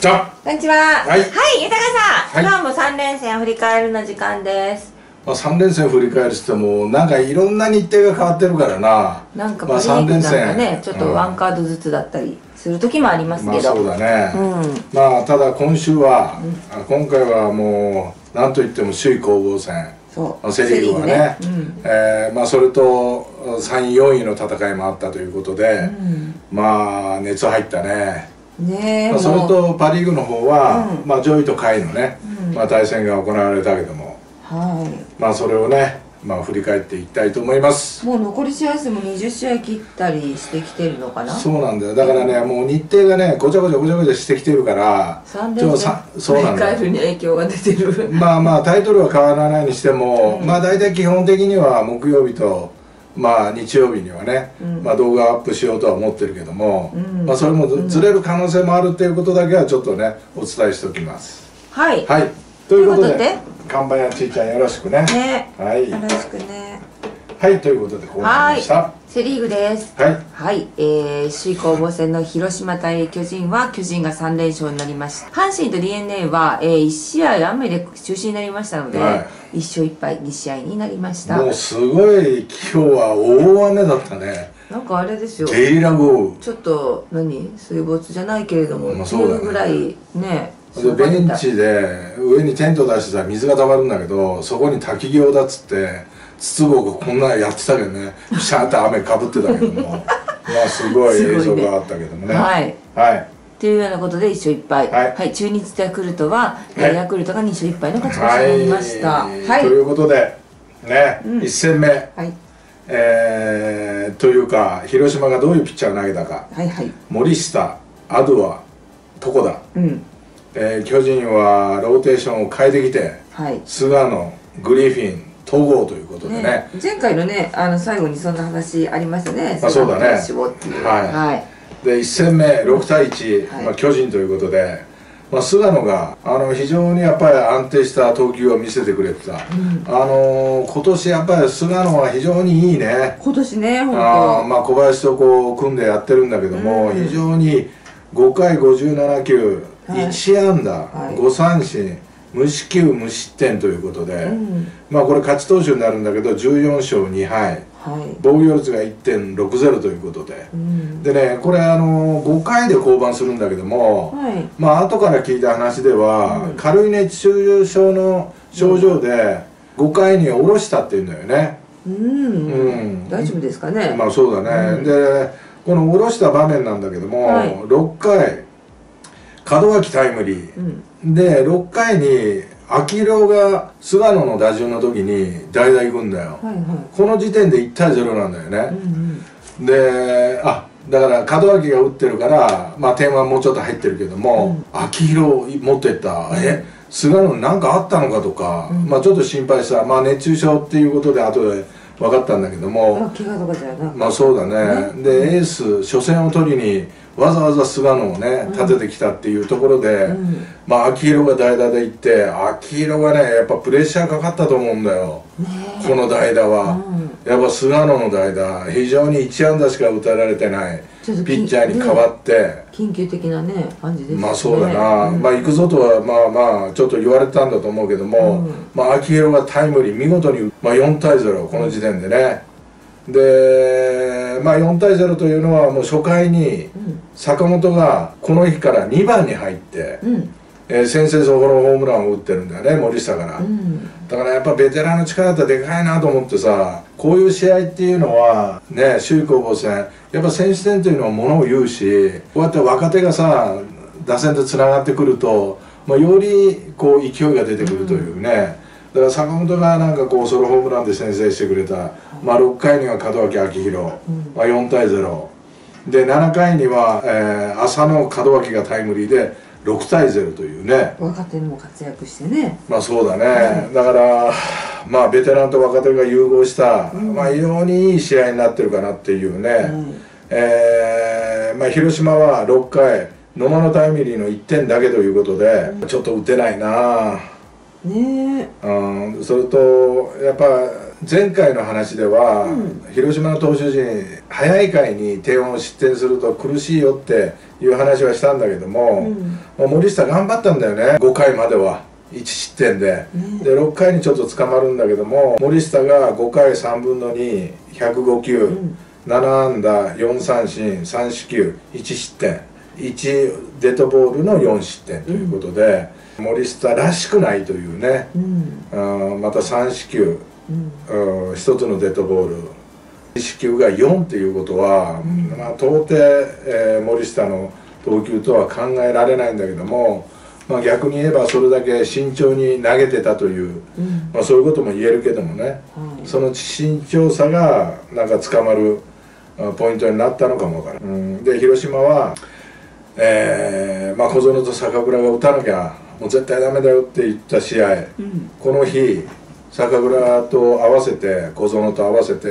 ちは。 こんにちは。 はい、 豊さん、 はい、 今日も3連戦を振り返るの時間です。 3連戦振り返るってもなんかいろんな日程が変わってるからな。 なんかパ・リーグなんかね、ちょっとワンカードずつだったりする時もありますけど。 そうだね。ただ今週は、今回はもうなんといっても首位攻防戦。セ・リーグはね、それと3位4位の戦いもあったということで、熱入ったね。それとパ・リーグの方は、上位と下位のね、対戦が行われたけども、それをね、振り返っていきたいと思います。 もう残り試合数も20試合切ったりしてきてるのかな。 そうなんだよ。だからね、もう日程がねごちゃごちゃしてきてるから、 3連戦振り返るに影響が出てる。 タイトルは変わらないにしても、大体基本的には木曜日と日曜日にはね、動画アップしようとは思ってるけども、それもずれる可能性もあるっていうことだけはちょっとねお伝えしておきます。はい、ということで看板やちいちゃんよろしくね。はい、 よろしくね。 はい、ということでこうなりました。 セ・リーグです。はい、首位攻防戦の広島対巨人は巨人が3連勝になりました。阪神と DNA は、1試合雨で中止になりましたので、1勝1敗2試合になりました。 もうすごい今日は大雨だったね。 なんかあれですよ、 ゲリラ豪雨、 ちょっと水没じゃないけれどもっていうぐらいね。 ベンチで上にテント出してさ水がたまるんだけど、そこに滝行だっつって筒香がこんなやってたけどね、ピシャーって雨かぶってたけどもすごい映像があったけどもね。 というようなことで1勝1敗、中日とヤクルトは、ヤクルトが2勝1敗の勝ち越しになりました。 ということでね、1戦目というか広島がどういうピッチャーを投げたか。森下、アドゥア、床田、巨人はローテーションを変えてきて、菅野、グリフィン、戸郷ということでね、 前回のね最後にそんな話ありましたね。 そうだね。で1戦目6対1、巨人ということで、菅野が非常にやっぱり安定した投球を見せてくれてた。今年やっぱり菅野は非常にいいね。今年ね、本当小林とこう組んでやってるんだけども、非常に5回57球、1安打、5三振、無四球無失点ということで、これ勝ち投手になるんだけど14勝2敗、防御率が 1.60 ということで、でねこれ5回で降板するんだけども、後から聞いた話では、軽い熱中症の症状で5回に下ろしたっていうんだよね。 大丈夫ですかね。 そうだね。でこの下ろした場面なんだけども、6回門脇タイムリー、で6回に秋広が菅野の打順の時に代打行くんだよ。この時点で1対0なんだよね。でだから門脇が打ってるから点はもうちょっと入ってるけども、秋広持ってった菅野に何かあったのかとか、ちょっと心配した。熱中症っていうことで後で分かったんだけども、 怪我とかじゃなくて、 そうだね。でエース初戦を取りにわざわざ菅野をね立ててきたっていうところで、秋広が代打で行って、秋広がねやっぱプレッシャーかかったと思うんだよ、この代打は。やっぱ菅野の代打非常に1安打しか打たれてないピッチャーに変わって、 緊急的なね感じですね。 そうだな。行くぞとはちょっと言われたんだと思うけども、秋広がタイムリー見事に4対0、この時点でね。で4対0というのはもう初回に坂本がこの日から2番に入って、先制ソロホームランを打ってるんだよね、森下から。だからやっぱベテランの力ってでかいなと思ってさ、こういう試合っていうのはね、首位攻防戦やっぱ先取点というのはものを言うし、こうやって若手がさ打線でつながってくると、よりこう勢いが出てくるというね。だから坂本がなんかこうソロホームランで先制してくれた。6回には門脇、秋広、4対0で、7回には、浅野、門脇がタイムリーで6対0というね。 若手も活躍してね。 そうだね。だからベテランと若手が融合した、非常にいい試合になってるかなっていうね。広島は6回野間のタイムリーの1点だけということで、ちょっと打てないな。それとやっぱ前回の話では、広島の投手陣早い回に点を失点すると苦しいよっていう話はしたんだけども、森下頑張ったんだよね、5回までは1失点で、で6回にちょっと捕まるんだけども、森下が5回3分の2、105球、7安打4三振3四球1失点1デッドボールの4失点ということで、森下らしくないというね、また3四球、1つのデッドボール四球が4っていうことは、まあ、到底、森下の投球とは考えられないんだけども、まあ、逆に言えばそれだけ慎重に投げてたという、まあ、そういうことも言えるけどもね、その慎重さがなんか捕まるポイントになったのかもわからん。で広島は、まあ、小園と坂倉が打たなきゃもう絶対ダメだよって言った試合、この日坂倉と合わせて小園と合わせて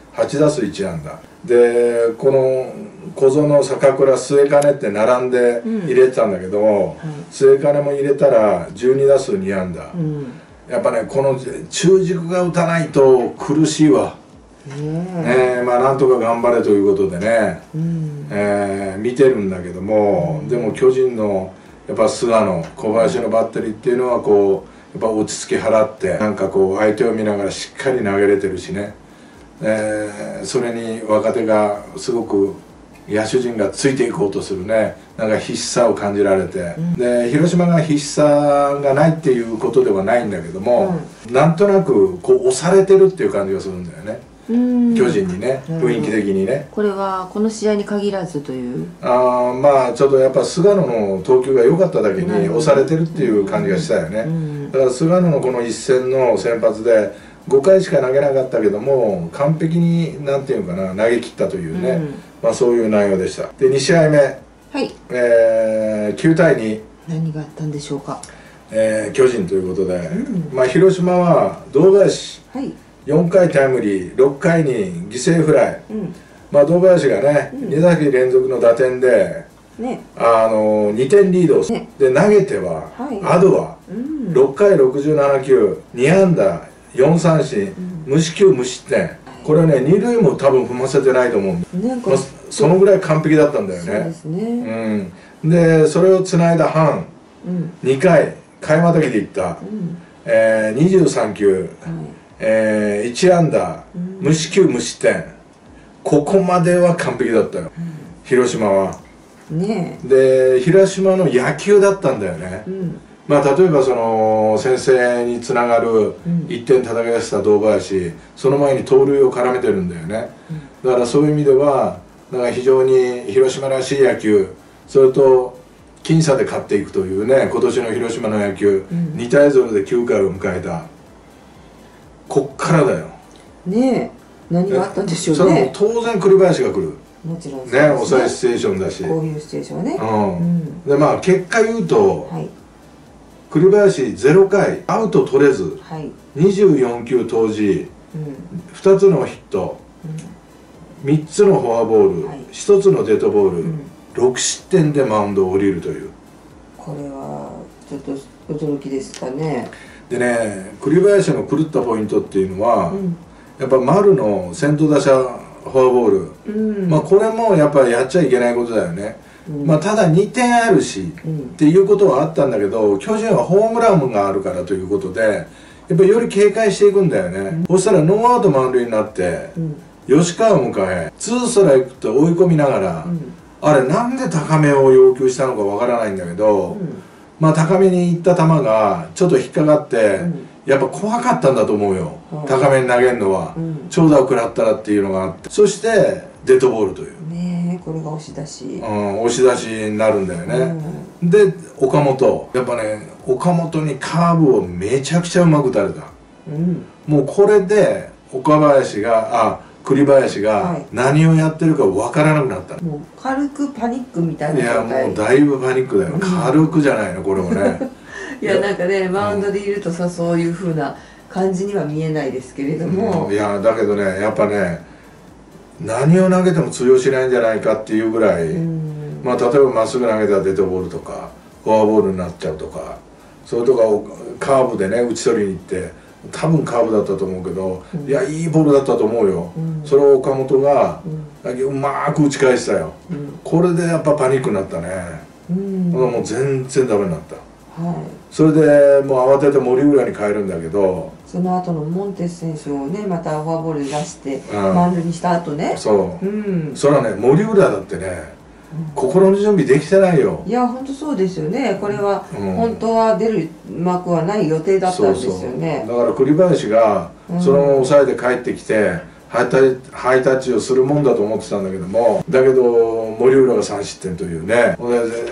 8打数1安打で、この小園坂倉末金って並んで入れてたんだけど、末金も入れたら12打数2安打、やっぱねこの中軸が打たないと苦しいわ。まあなんとか頑張れということでね、見てるんだけども、でも巨人のやっぱ菅野小林のバッテリーっていうのはこうやっぱ落ち着き払ってなんかこう相手を見ながらしっかり投げれてるしね、それに若手がすごく野手陣がついていこうとするね、なんか必死さを感じられて、で広島が必死さがないっていうことではないんだけども、なんとなくこう押されてるっていう感じがするんだよね、巨人にね、雰囲気的にね。 これはこの試合に限らずという、 まあちょっとやっぱ菅野の投球が良かっただけに押されてるっていう感じがしたよね。だから菅野のこの一戦の先発で5回しか投げなかったけども完璧になんていうかな投げ切ったというね、まあそういう内容でした。で2試合目、9対2、 何があったんでしょうか。 巨人ということで、まあ広島は堂林、4回タイムリー、6回に犠牲フライ、まあ堂林がね、2打席連続の打点で、2点リードで投げては、アドは6回67球、2安打、4三振、無四球無失点、これね、2塁も多分踏ませてないと思う、そのぐらい完璧だったんだよね。で、それをつないだハン、2回、回またぎでいった、23球。1安打、無四球無失点、ここまでは完璧だったよ、広島は。で広島の野球だったんだよね。まあ例えばその先制につながる1点叩き出した堂林、その前に盗塁を絡めてるんだよね。だからそういう意味ではなんか非常に広島らしい野球、それと僅差で勝っていくというね、今年の広島の野球、2対0で9回を迎えた。こっからだよ。 ねえ、何があったんでしょうね。 それも当然栗林が来る。 もちろんね、抑えシチュエーションだし。 こういうシチュエーションね。 でまあ結果言うと、栗林0回アウト取れず、24球投じ、2つのヒット、3つのフォアボール、1つのデッドボール、6失点でマウンドを降りるという。これはちょっと驚きですかね。でね、栗林の狂ったポイントっていうのは、やっぱ丸の先頭打者フォアボール、まあこれもやっぱりやっちゃいけないことだよね。まあただ2点あるし、っていうことはあったんだけど、巨人はホームランがあるからということでやっぱりより警戒していくんだよね。そしたらノーアウト満塁になって、吉川を迎え2ストライクと追い込みながら、あれなんで高めを要求したのかわからないんだけど、まあ高めに行った球がちょっと引っかかって、やっぱ怖かったんだと思うよ、高めに投げるのは、長打を食らったらっていうのがあって、そしてデッドボールというね、これが押し出し、押し出しになるんだよね。で岡本、やっぱね岡本にカーブをめちゃくちゃうまく打たれた。もうこれで岡林が栗林が何をやってるか分からなくなった。もう軽くパニックみたいな状態。いやもうだいぶパニックだよ、軽くじゃないのこれもね。いやなんかね、マウンドでいるとさ、そういうふうな感じには見えないですけれども、いやだけどね、やっぱね何を投げても通用しないんじゃないかっていうぐらい、まあ例えばまっすぐ投げたらデッドボールとかフォアボールになっちゃうとか、それとかカーブでね打ち取りに行って多分カーブだったと思うけど、いやいいボールだったと思うよ、それを岡本がうまく打ち返したよ、これでやっぱパニックになったね、もう全然ダメになった、それでもう慌てて森浦に変えるんだけど、 その後のモンテス選手をねまたフォアボールで出して満塁にした後ね、 そう、それはね森浦だってね心の準備できてないよ。 いや本当そうですよね。これは本当は出る幕はない予定だったんですよね。 だから栗林がその抑えで帰ってきてハイタッチをするもんだと思ってたんだけども、だけど森浦が3失点というね、もう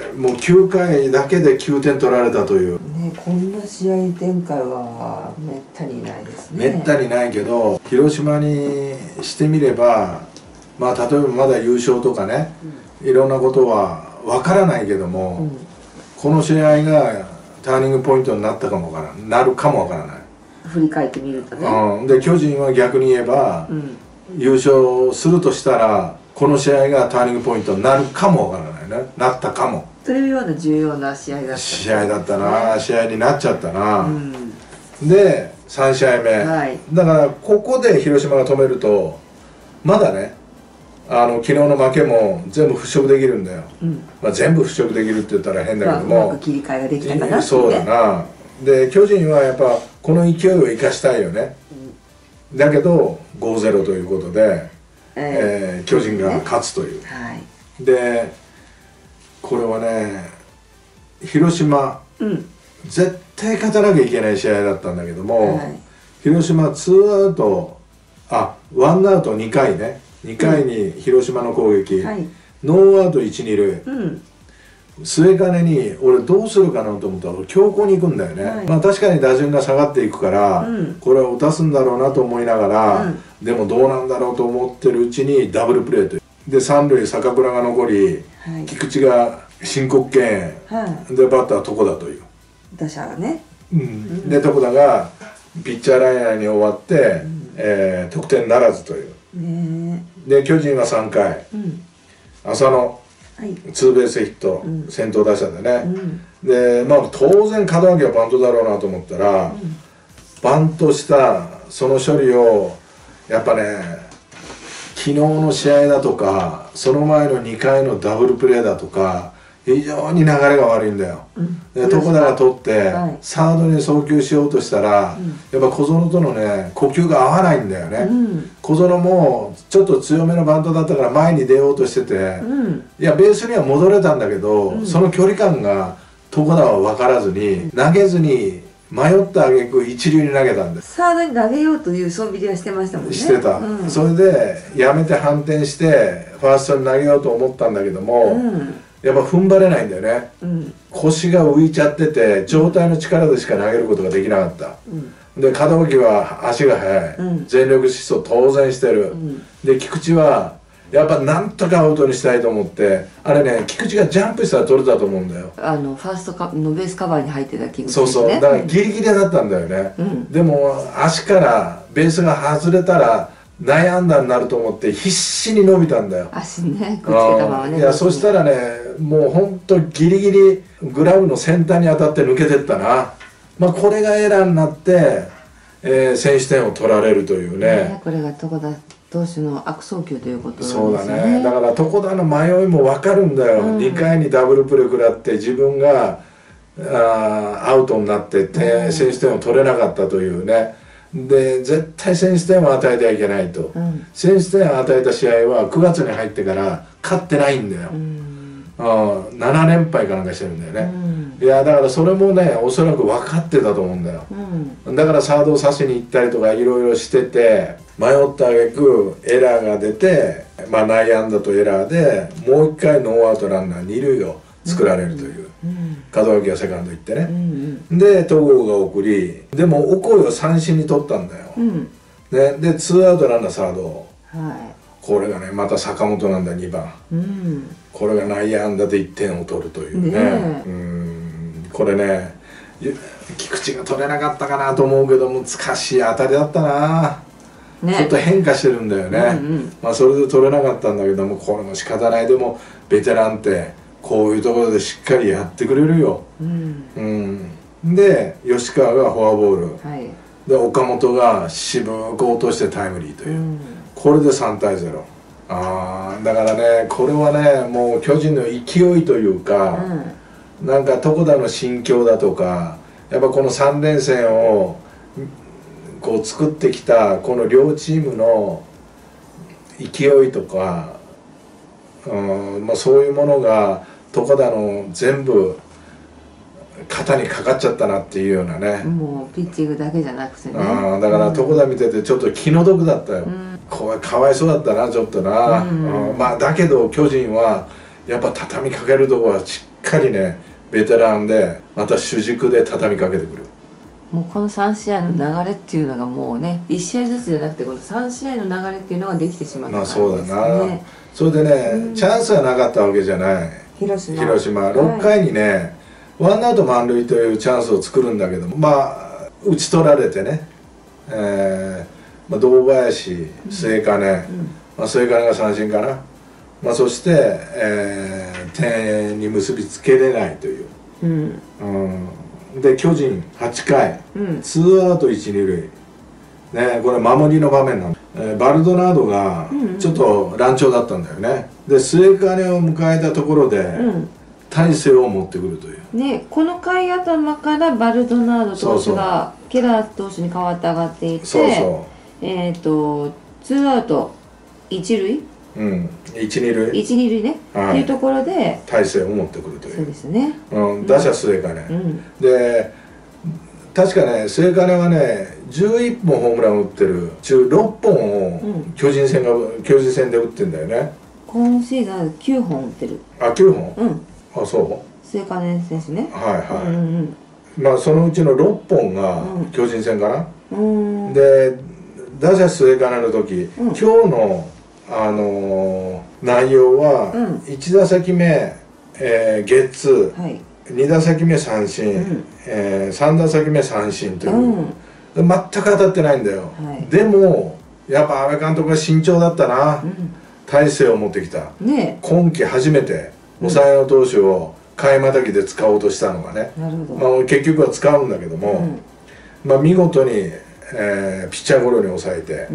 9回だけで9点取られたというね、こんな試合展開はめったにないですね。 めったにないけど広島にしてみれば、まあ例えばまだ優勝とかね、いろんなことは分からないけども、この試合がターニングポイントになったかもわからない、なるかもわからない。 振り返ってみるとね、 で巨人は逆に言えば、優勝するとしたらこの試合がターニングポイントになるかもわからないね、なったかもというような重要な試合だった、 試合だったな、試合になっちゃったな、で3試合目、だからここで広島が止めるとまだね、昨日の負けも全部払拭できるんだよ、まあ全部払拭できるって言ったら変だけども、 うまく切り替えができたかなって、 そうだな。で巨人はやっぱこの勢いを生かしたいよね、だけど 5-0 ということで、巨人が勝つという、でこれはね広島、絶対勝たなきゃいけない試合だったんだけども、広島2アウト1アウト2回ね、2回に広島の攻撃、ノーアウト 1,2 塁、末金に俺どうするかなと思ったら強攻に行くんだよね、まあ確かに打順が下がっていくから、これは打たすんだろうなと思いながら、でもどうなんだろうと思ってるうちにダブルプレーというで三塁坂倉が残り、菊池が申告敬遠、でバッター床田という打者がね、 で床田がピッチャーライナーに終わって、得点ならずという、で巨人は3回、浅野ツーベースヒット、先頭打者でね、でまあ当然門脇はバントだろうなと思ったら、バントしたその処理をやっぱね昨日の試合だとかその前の2回のダブルプレーだとか非常に流れが悪いんだよ、で床田が取って、サードに送球しようとしたら、やっぱ小園とのね呼吸が合わないんだよね、小園もちょっと強めのバントだったから前に出ようとしてて、いやベースには戻れたんだけど、その距離感が床田は分からずに投げずに迷った挙句一塁に投げたんです。 サードに投げようという素振りはしてましたもんね。 してた、それでやめて反転してファーストに投げようと思ったんだけども、やっぱ踏ん張れないんだよね、腰が浮いちゃってて上体の力でしか投げることができなかった、で門脇は足が速い、全力疾走当然してる、で菊池はやっぱなんとかアウトにしたいと思って、あれね菊池がジャンプしたら取れたと思うんだよ、ファーストのベースカバーに入ってた菊池ですね。 そうそう、だからギリギリだったんだよね、でも足からベースが外れたら内野安打になると思って必死に伸びたんだよ、 足ねくっつけたままね。 いやそしたらねもうほんとギリギリグラブの先端に当たって抜けてったな、まあこれがエラーになって、先取点を取られるというね、 これが床田投手の悪送球ということなんですね。 そうだね、だから床田の迷いも分かるんだよ、2回にダブルプレー食らって自分がアウトになって先取点を取れなかったというね、で絶対先取点を与えてはいけないと、先取点を与えた試合は9月に入ってから勝ってないんだよ、7連敗かなんかしてるんだよね、いやだからそれもねおそらく分かってたと思うんだよ、だからサードを刺しに行ったりとかいろいろしてて迷った挙句エラーが出て、まあ内野安打とエラーでもう一回ノーアウトランナー2塁を作られるという、門脇がセカンド行ってね、で戸郷が送り、でもオコイを三振に取ったんだよ、でツーアウトランナーサード、これがねまた坂本なんだ2番、これが内野安打で1点を取るというね、これね菊池が取れなかったかなと思うけど難しい当たりだったな、ちょっと変化してるんだよね、まあそれで取れなかったんだけども、これも仕方ない、でもベテランってこういうところでしっかりやってくれるよ、で吉川がフォアボール、 で岡本が渋く落としてタイムリーという、これで3対0。だからね、これはね、もう巨人の勢いというか、なんか床田の心境だとか、やっぱこの3連戦をこう作ってきたこの両チームの勢いとか、そういうものが床田の全部肩にかかっちゃったなっていうようなね。 もうピッチングだけじゃなくてね。 だから床田見ててちょっと気の毒だったよ。これかわいそうだったな、ちょっとな。だけど巨人はやっぱ畳みかけるとこはしっかりね、ベテランでまた主軸で畳みかけてくる。 もうこの3試合の流れっていうのがもうね、1試合ずつじゃなくてこの3試合の流れっていうのができてしまったからですね。 そうだな。それでね、チャンスはなかったわけじゃない。広島6回にね、ワンアウト満塁というチャンスを作るんだけども、打ち取られてね、堂林、末金、末金が三振かな、そして、点に結びつけれないという、で巨人8回、ツーアウト1、2塁、ね、これ守りの場面なの、バルドナードがちょっと乱調だったんだよね。で末金を迎えたところで、大勢を持ってくるというね、この回頭からバルドナード投手がケラー投手に代わって上がっていって、ツーアウト一塁、 一二塁ね、っていうところで大勢を持ってくるという。 そうですね、 打者末金、で確かね、末金はね11本ホームラン打ってる中6本を巨人戦で打ってんだよね。 今シーズン9本打ってる。 9本？そう末金選手ね。 そのうちの6本が巨人戦かな。で打者末金の時、今日の内容は1打席目ゲッツー、2打席目三振、3打席目三振という、全く当たってないんだよ。でもやっぱ阿部監督が慎重だったな。大勢を持ってきた、今季初めて抑えの投手を替えまたぎで使おうとしたのがね、結局は使うんだけども、見事に、ピッチャーゴロに抑え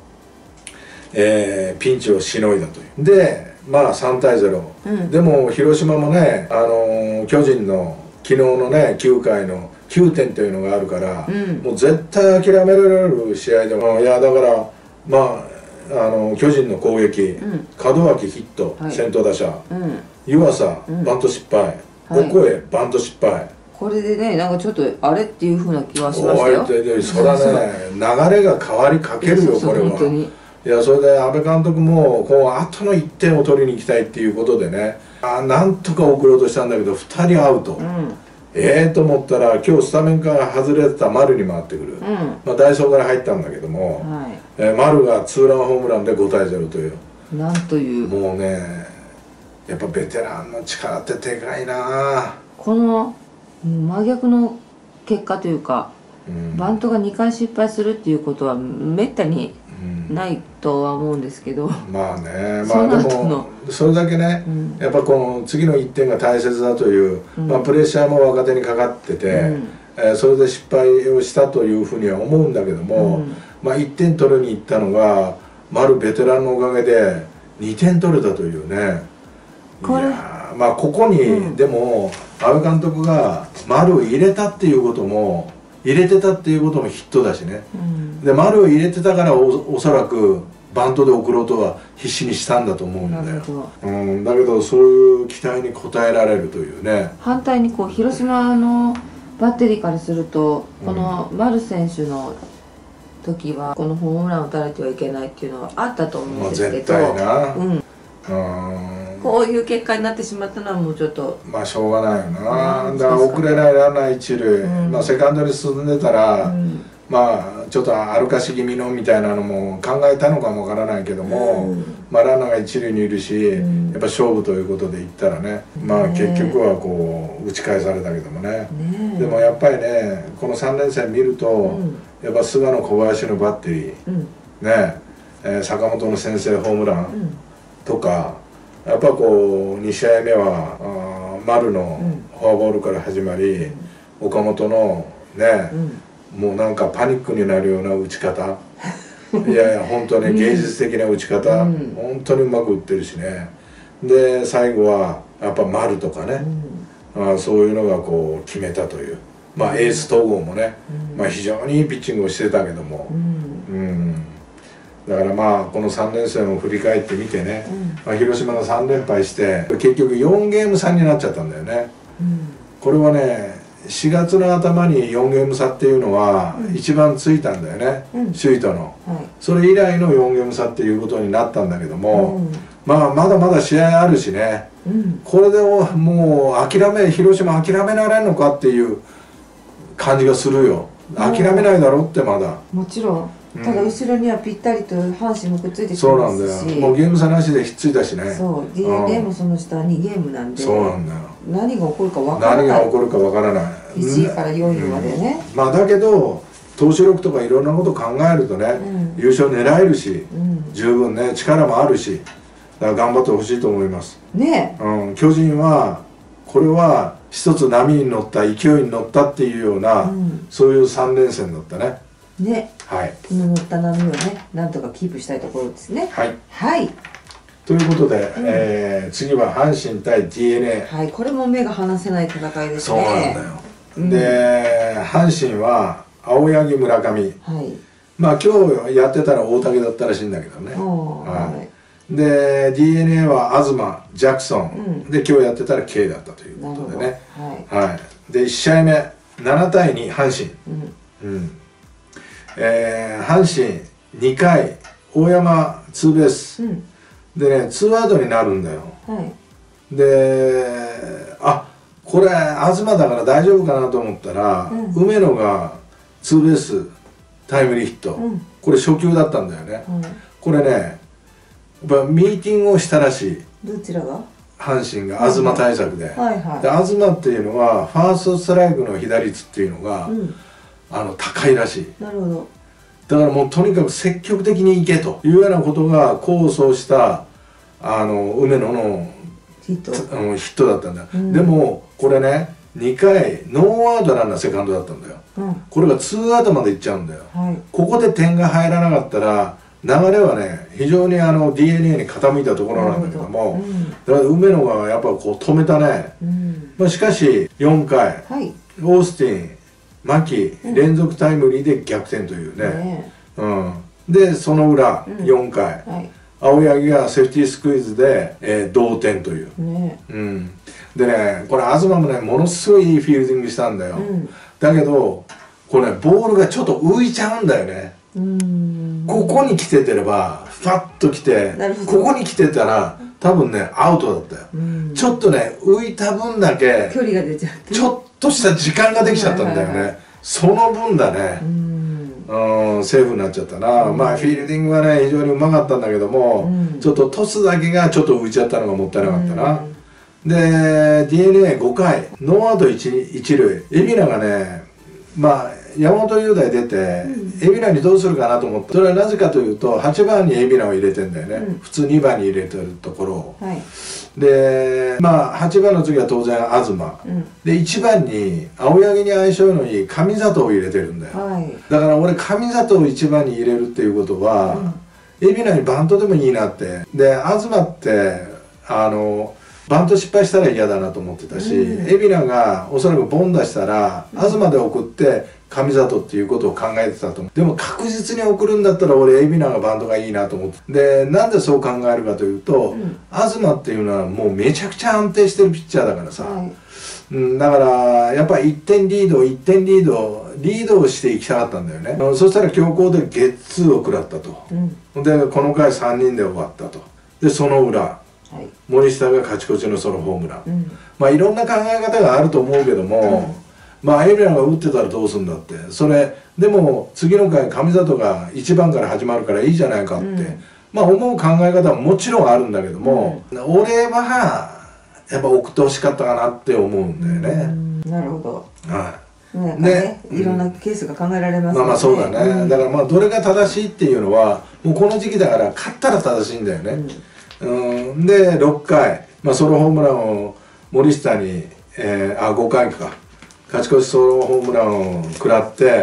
て、ピンチをしのいだという。で3対0、でも広島もね、巨人の昨日のね9回の9点というのがあるから、もう絶対諦められる試合でも、いやだから巨人の攻撃、門脇ヒット、先頭打者、湯浅バント失敗、オコエバント失敗。 これでね、なんかちょっとあれっていうふうな気はしましたよ。 それはね、流れが変わりかけるよ、これは。いや、それで阿部監督もこう後の1点を取りに行きたいっていうことでね、なんとか送ろうとしたんだけど2人アウト。と思ったら今日スタメンから外れてた丸に回ってくる、代走から入ったんだけども、丸がツーランホームランで5対0という、 なんという、 もうね、やっぱベテランの力ってでかいな。 この真逆の結果というか、バントが2回失敗するっていうことはめったにないとは思うんですけど、でもそれだけね、やっぱこの次の1点が大切だという、プレッシャーも若手にかかってて、それで失敗をしたというふうには思うんだけども、1点取りに行ったのが丸ベテランのおかげで2点取れたというね。いやここに、でも阿部監督が丸を入れたっていうこともヒットだしね、で丸を入れてたからおそらくバントで送ろうとは必死にしたんだと思うんだよ。だけどそういう期待に応えられるというね。反対にこう広島のバッテリーからすると、この丸選手の時はこのホームランを打たれてはいけないっていうのはあったと思うんですけど、 絶対な、 こういう結果になってしまったのはもうちょっとしょうがないよな。だから遅れないランナー一塁、セカンドに進んでたら、ちょっと歩かし気味のみたいなのも考えたのかもわからないけども、ランナーが一塁にいるし、やっぱ勝負ということで言ったらね、結局はこう打ち返されたけどもね。でもやっぱりね、この3連戦見ると、やっぱ菅野小林のバッテリー、坂本の先制ホームランとか、やっぱこう2試合目は丸のフォアボールから始まり、岡本のね、 もうなんかパニックになるような打ち方いやいや本当に芸術的な打ち方、本当にうまく打ってるしね。で最後はやっぱ丸とかね、そういうのがこう決めたという、まあエース統合もね、まあ非常にいいピッチングをしてたけども、だからまあこの3連戦を振り返ってみてね、まあ、広島が3連敗して結局4ゲーム差になっちゃったんだよね。これはね4月の頭に4ゲーム差っていうのは一番ついたんだよね、首位との、それ以来の4ゲーム差っていうことになったんだけども、まあまだまだ試合あるしね、これでもう広島諦められんのかっていう感じがするよ。諦めないだろってまだ。 もちろんただ後ろにはぴったりと阪神もくっついてきてますし、 そうなんだよ。もうゲーム差なしでひっついたしね。 そう DNA もその下2ゲームなんで、 そうなんだよ。 何が起こるかわからない。 何が起こるかわからない。 1位から4位までね。 まあだけど投手力とかいろんなこと考えるとね、優勝狙えるし、十分ね力もあるし、だから頑張ってほしいと思いますね。 巨人はこれは一つ波に乗った勢いに乗ったっていうような、そういう3連戦だったね。 ね、 はい、 この乗った波をね、なんとかキープしたいところですね。 はい、 はい、 ということで、次は阪神対 DNA。 はい、これも目が離せない戦いですね。 そうなんだよ、で阪神は青柳村上、はい、まあ今日やってたら大竹だったらしいんだけどね、はい、で DNA は東ジャクソン、で今日やってたら K だったということでね、はい、で1試合目7対2阪神、阪神2回大山ツーベース、でねツーアウトになるんだよ、でこれ東だから大丈夫かなと思ったら、梅野がツーベースタイムリーヒット、これ初球だったんだよね、これねやっぱミーティングをしたらしい。 どちらが？ 阪神が東対策で、東っていうのはファーストストライクの被打率っていうのが、高いらしい。 なるほど。 だからもうとにかく積極的にいけというようなことが功を奏した梅野のヒットだったんだ、でもこれね2回ノーアウトランナーセカンドだったんだよ、これがツーアウトまでいっちゃうんだよ、ここで点が入らなかったら流れはね非常にDNA に傾いたところなんだけども、だから梅野がやっぱこう止めたね、しかし4回、オースティン牧連続タイムリーで逆転というね、でその裏4回、青柳がセーフティースクイズで、同点という、でねこれ東もねものすごいいいフィールディングしたんだよ、だけどこれねボールがちょっと浮いちゃうんだよね、ここに来ててればファッと来てここに来てたら多分ねアウトだったよ、ちょっとね浮いた分だけ距離が出ちゃってちょっとした時間ができちゃったんだよね、その分だね、セーフになっちゃったな、まあフィールディングはね非常にうまかったんだけども、ちょっとトスだけがちょっと浮いちゃったのがもったいなかったな、で DNA5 回ノーアウト一塁海老名がねまあ山本雄大出て海老名にどうするかなと思って、それはなぜかというと8番に海老名を入れてんだよね、普通2番に入れてるところを、でまあ8番の次は当然東、で1番に青柳に相性のいい上里を入れてるんだよ、だから俺上里を1番に入れるっていうことは、海老名にバントでもいいなって、で東ってバント失敗したら嫌だなと思ってたし、海老名がおそらくボン出したら東で送って上里っていうことを考えてたと思う。でも確実に送るんだったら俺海老名がバントがいいなと思って、でなんでそう考えるかというと、東っていうのはもうめちゃくちゃ安定してるピッチャーだからさ、だからやっぱり1点リードをしていきたかったんだよね、そしたら強行でゲッツーを食らったと、でこの回3人で終わったと、でその裏森下が勝ち越しのソロホームラン、まあいろんな考え方があると思うけども、まあ海老名が打ってたらどうすんだって、それでも次の回上里が1番から始まるからいいじゃないかって、まあ思う考え方はもちろんあるんだけども、俺はやっぱ送ってほしかったかなって思うんだよね。 なるほど。ね、いろんなケースが考えられますね。 まあそうだね。だからまあどれが正しいっていうのはもうこの時期だから勝ったら正しいんだよね。で6回、まあ、ソロホームランを森下に、5回か勝ち越しソロホームランを食らって、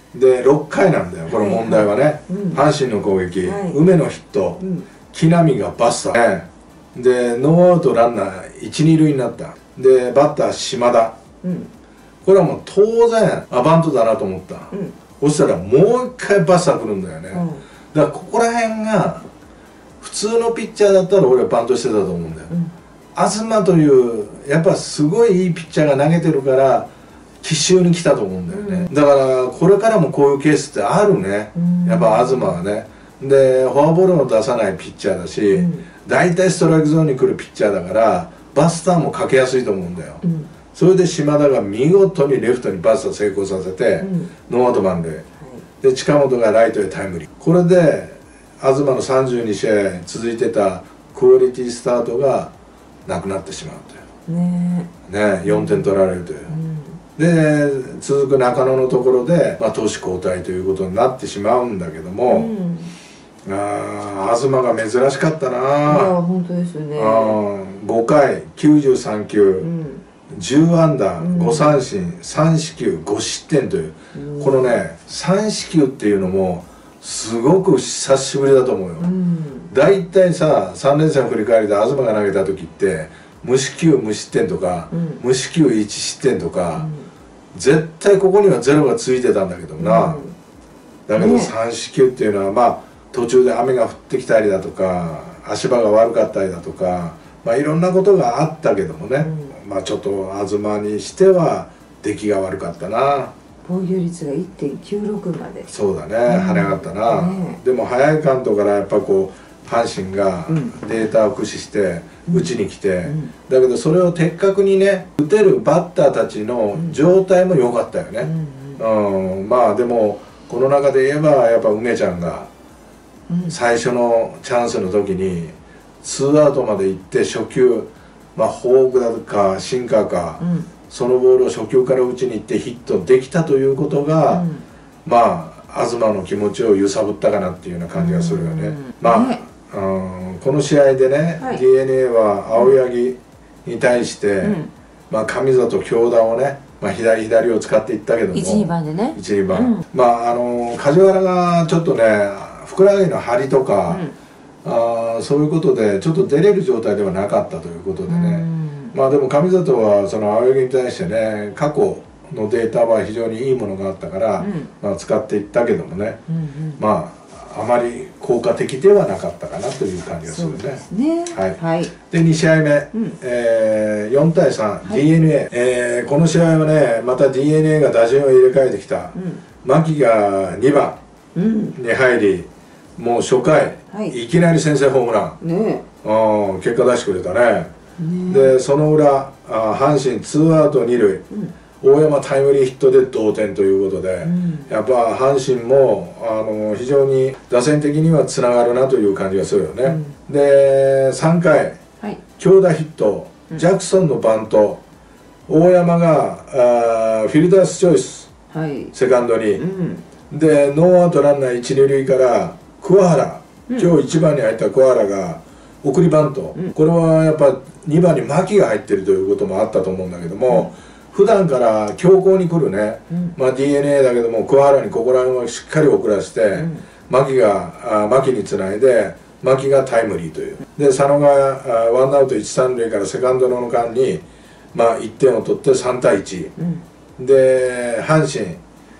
で6回なんだよこの問題はね。阪神の攻撃、梅野ヒット、木浪がバスター、でノーアウトランナー1、2塁になった。でバッター島田、これはもう当然バントだなと思った、そしたらもう一回バスター来るんだよね、だからここら辺が普通のピッチャーだったら俺はバントしてたと思うんだよ、東というやっぱすごいいいピッチャーが投げてるから奇襲に来たと思うんだよね、だからこれからもこういうケースってあるね、やっぱ東はね。でフォアボールも出さないピッチャーだし、大体ストライクゾーンに来るピッチャーだからバスターもかけやすいと思うんだよ、それで島田が見事にレフトにバスター成功させて、ノーアウト満塁、で近本がライトへタイムリー。これで東の32試合続いてたクオリティスタートがなくなってしまうというね、4点取られるという、で続く中野のところで、投手交代ということになってしまうんだけども、東が珍しかったな。いや本当ですよね。 5回93球、10安打、5三振、3四球、5失点という、このね3四球っていうのもすごく久しぶりだと思うよ。大体さ3連戦振り返りで東が投げた時って無四球無失点とか、無四球1失点とか、絶対ここにはゼロがついてたんだけどな、だけど3四球っていうのは途中で雨が降ってきたりだとか足場が悪かったりだとか、いろんなことがあったけどもね、ちょっと東にしては出来が悪かったな。 防御率が 1.96 まで。 そうだね、跳ね上がったな、でも早いカウントからやっぱこう阪神がデータを駆使して打ちに来て、だけどそれを的確にね打てるバッターたちの状態も良かったよね。でもこの中で言えばやっぱ梅ちゃんが最初のチャンスの時に2アウトまで行って初球、フォークだとかシンカーか、そのボールを初球から打ちに行ってヒットできたということが、東の気持ちを揺さぶったかなっていうような感じがするよね。この試合でね、DNA は青柳に対して、神里京田をね、左を使っていったけども 1、2番でね、 1、2番、梶原がちょっとねふくらはぎの張りとか、そういうことでちょっと出れる状態ではなかったということでね、でも神里はその青柳に対してね過去のデータは非常にいいものがあったから、使っていったけどもね、あまり効果的ではなかったかなという感じがするね。で2試合目、4対3、DNA、この試合はねまた DNA が打順を入れ替えてきた、牧が2番に入り、もう初回、いきなり先制ホームラン、結果出してくれたね。でその裏阪神2アウト2塁、大山タイムリーヒットで同点ということで、やっぱ阪神も非常に打線的にはつながるなという感じがするよね。で3回、強打ヒット、ジャクソンのバント、大山がフィルダースチョイス、セカンドに、でノーアウトランナー1、2塁から桑原、今日1番に入った桑原が送りバント、これはやっぱ2番に牧が入ってるということもあったと思うんだけども、普段から強攻に来るね、DNA だけども桑原にここら辺をしっかり送らせて、牧につないで牧がタイムリーという。で佐野がワンアウト1、3塁からセカンドの間に、1点を取って3対1、で阪神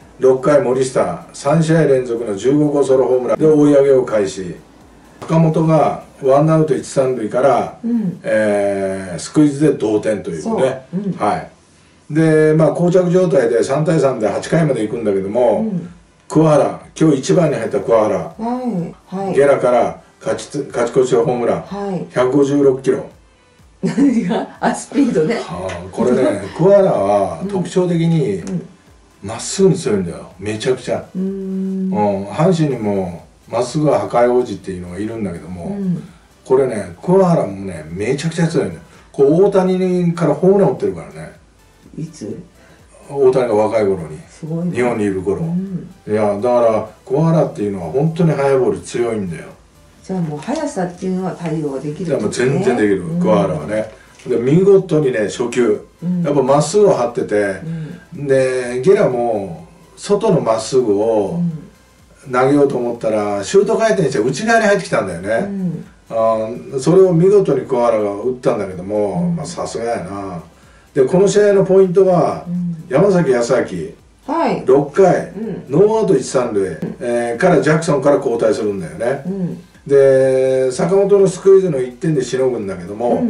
6回森下3試合連続の15号ソロホームランで追い上げを開始。坂本がワンアウト1、3塁から、スクイズで同点というね。で膠着状態で3対3で8回まで行くんだけども、桑原、今日1番に入った桑原、ゲラから勝ち越しホームラン、156キロ。 何がスピードね。 これね桑原は特徴的にまっすぐに強いんだよ、めちゃくちゃ。阪神にもまっすぐは破壊王子っていうのがいるんだけども、これね桑原もねめちゃくちゃ強いんだよ。こう大谷からホームラン打ってるからね。 いつ？ 大谷が若い頃に、日本にいる頃、いやだから桑原っていうのは本当に速いボール強いんだよ。 じゃあもう速さっていうのは対応できるんですね。 全然できる、桑原はね。で見事にね初球、やっぱまっすぐを張ってて、でゲラも外のまっすぐを投げようと思ったらシュート回転して内側に入ってきたんだよね。それを見事に桑原が打ったんだけども、さすがやな。でこの試合のポイントは、山崎康晃、6回、ノーアウト1、3塁、からジャクソンから交代するんだよね。で坂本のスクイズの1点でしのぐんだけども、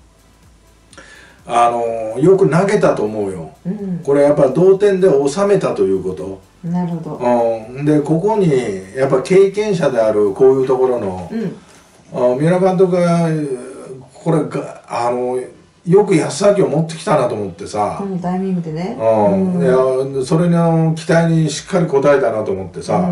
よく投げたと思うよ。これやっぱ同点で収めたということ。 なるほど。 でここにやっぱ経験者であるこういうところの、三浦監督がこれがよく安崎を持ってきたなと思ってさ、 タイミングでね、 いやそれの期待にしっかり応えたなと思ってさ、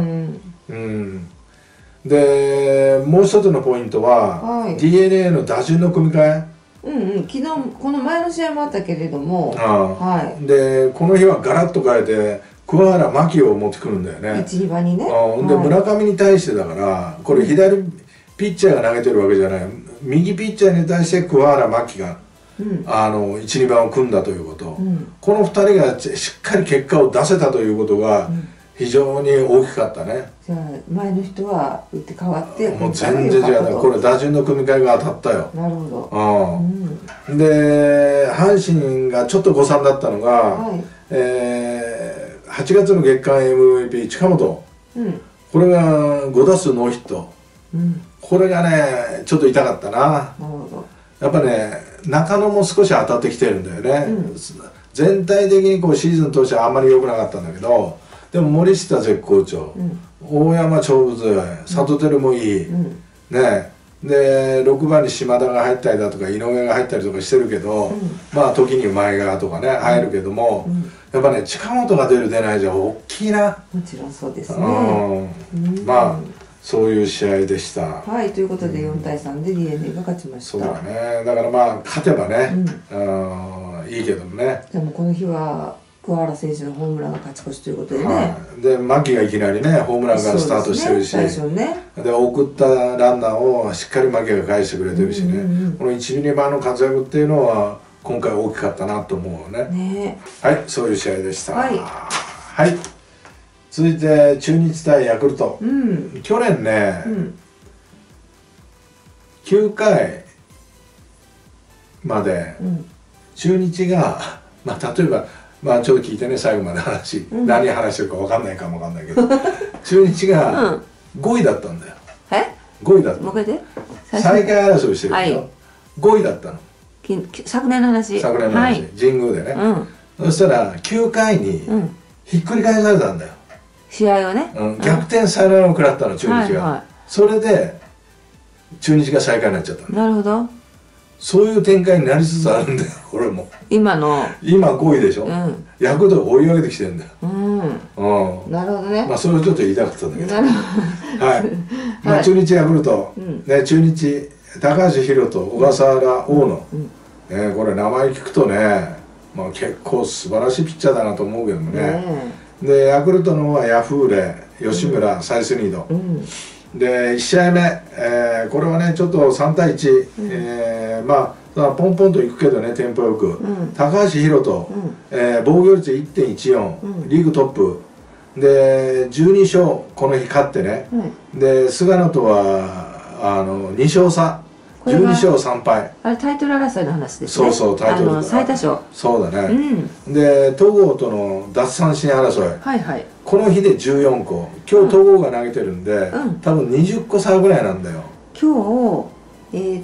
でもう一つのポイントは、DNA の打順の組み替え、 昨日この前の試合もあったけれども、 でこの日はガラッと変えて桑原牧を持ってくるんだよね。 1、2番にね。 で村上に対してだからこれ左ピッチャーが投げてるわけじゃない、右ピッチャーに対して桑原牧が、1、2番を組んだということ、この2人がしっかり結果を出せたということが非常に大きかったね。 じゃあ前の人は打って変わってもう全然違う。これ打順の組み替えが当たったよ。 なるほど。 で阪神がちょっと誤算だったのが、8月の月間 MVP 近本、これが5打数ノーヒット、これがねちょっと痛かったな。やっぱね中野も少し当たってきてるんだよね。全体的にこうシーズン通してはあんまり良くなかったんだけど、でも森下絶好調、大山勝負強い、里輝もいい、ね。で6番に島田が入ったりだとか井上が入ったりとかしてるけど、まあ時に前川とかね入るけども、やっぱね近本が出る出ないじゃ大きいな。 もちろんそうですね。 まあそういう試合でした。 はい、ということで4対3で DNA が勝ちました。 そうだね。だからまあ勝てばね、いいけどもね。 でもこの日は桑原選手のホームランが勝ち越しということでね。 で牧がいきなりねホームランからスタートしてるし、で送ったランナーをしっかり牧が返してくれてるしね。この1、2番の活躍っていうのは今回大きかったなと思うね。はい、そういう試合でした。はい。続いて中日対ヤクルト、去年ね、9回まで中日が、まあ例えば、まあちょっと聞いてね最後まで話、何話してるか分かんないかも分かんないけど中日が5位だったんだよ。5位だった。最下位争いしてるけど、5位だったの。 昨年の話。 昨年の話、神宮でね。そしたら9回にひっくり返されたんだよ。 試合をね、 逆転サヨナラを食らったの中日が。それで中日が最下位になっちゃった。 なるほど。 そういう展開になりつつあるんだよこれも。今5位でしょ。ヤクルトが追い上げてきてるんだよ。 なるほどね。 まあそれをちょっと言いたかったんだけど。はい。まあ中日ヤクルトね、中日高橋宏斗、小笠原、大野、これ名前聞くとね、まあ結構素晴らしいピッチャーだなと思うけどもね。でヤクルトの方はヤフーレ、吉村、サイスニード、で1試合目、これはねちょっと3対1、まあポンポンといくけどねテンポよく、高橋宏斗、防御率 1.14、リーグトップで12勝この日勝ってね、で菅野とは2勝差、12勝3敗。 あれタイトル争いの話ですね。 そうタイトル最多勝。 そうだね。で戸郷との奪三振争い、この日で14個、今日戸郷が投げてるんで多分20個差ぐらいなんだよ。 今日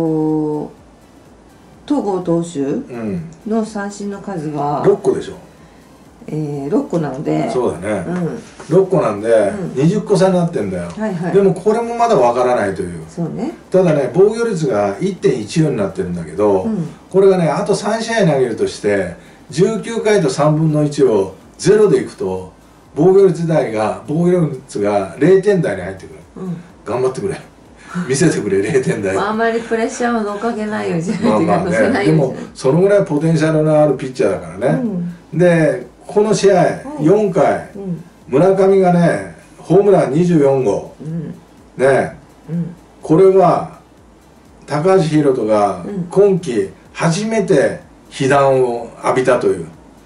戸郷投手の三振の数は 6個でしょ。 6個なので、 そうだね、6個なんで20個差になってんだよ。でもこれもまだわからないという。ただね防御率が 1.14 になってるんだけど、これがねあと3試合投げるとして19回と3分の1を0でいくと防御率が0点台に入ってくる。頑張ってくれ、見せてくれ0点台。 あんまりプレッシャーを乗っかけないようにしないといけない。 でもそのぐらいポテンシャルのあるピッチャーだからね。でこの試合4回、村上がねホームラン24号、ね、これは高橋宏斗が今季初めて被弾を浴びたという。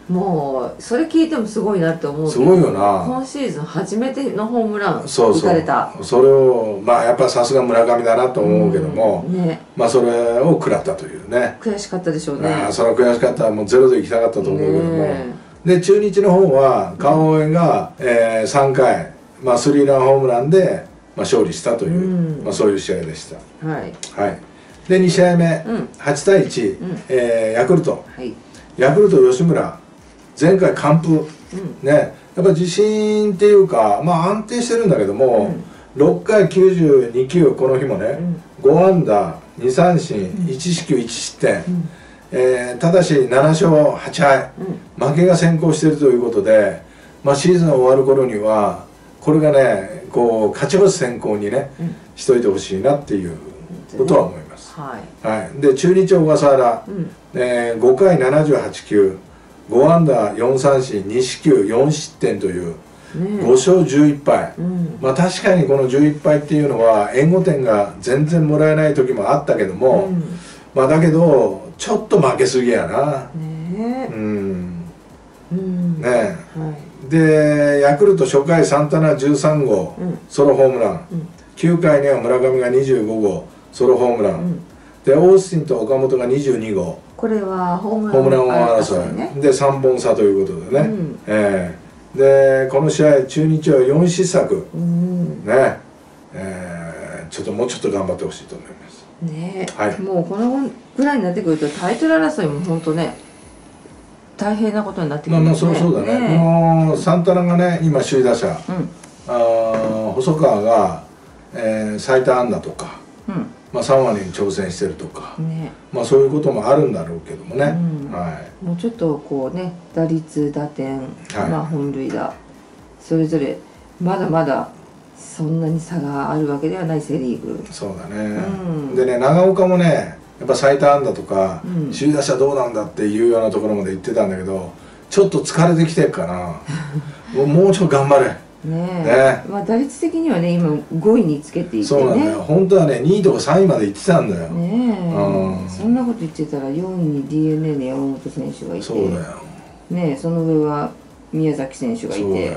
もうそれ聞いてもすごいなって思う。 すごいよな。 今シーズン初めてのホームラン打そうそう、 たれた。 それをまあやっぱさすが村上だなと思うけども、 ね、 まあそれを食らったというね。 悔しかったでしょうね。 それは悔しかった。もうゼロで行きたかったと思うけども、で中日の方は川越が、3回、まあ、スリーランホームランで、まあ、勝利したという、まあ、そういう試合でした。はい、はい、で2試合目、8対1、ヤクルト、はい、ヤクルト吉村前回完封、ね、やっぱ自信っていうか、まあ、安定してるんだけども、6回92球この日もね、5安打2三振、1四球1失点、ただし7勝8敗、負けが先行しているということで、まあ、シーズン終わる頃にはこれがねこう勝ち星先行にね、しといてほしいなっていうことは思います。はい、で中日小笠原、5回78球5安打4三振2四球4失点という5勝11敗、まあ確かにこの11敗っていうのは援護点が全然もらえない時もあったけども、まあだけどちょっと負けすぎやな。でヤクルト初回サンタナ13号、ソロホームラン、9回には村上が25号ソロホームラン、でオースティンと岡本が22号、 これはホームラン王争いで3本差ということでね、でこの試合中日は4失策、ね、ちょっともうちょっと頑張ってほしいと思いますね。はい、もうこのぐらいになってくるとタイトル争いも本当ね大変なことになってくるんですね。 そうだね。もうサンタナがね今首位打者、細川が、最多安打とか、まあ3割に挑戦してるとか、まあそういうこともあるんだろうけどもね。 もうちょっとこうね打率打点、まあ本塁打それぞれまだまだそんなに差があるわけではないセ・リーグ。 そうだね。でね長岡もねやっぱ最多安打とか、首位打者どうなんだっていうようなところまで言ってたんだけど、ちょっと疲れてきてるかな。もうちょっと頑張れ。 まあ打率的にはね今5位につけていてね。 そうなんだよ。本当はね2位とか3位まで行ってたんだよ。 そんなこと言ってたら4位に DNA の山本選手がいて、 そうだよ。 ね、その上は宮崎選手がいて、で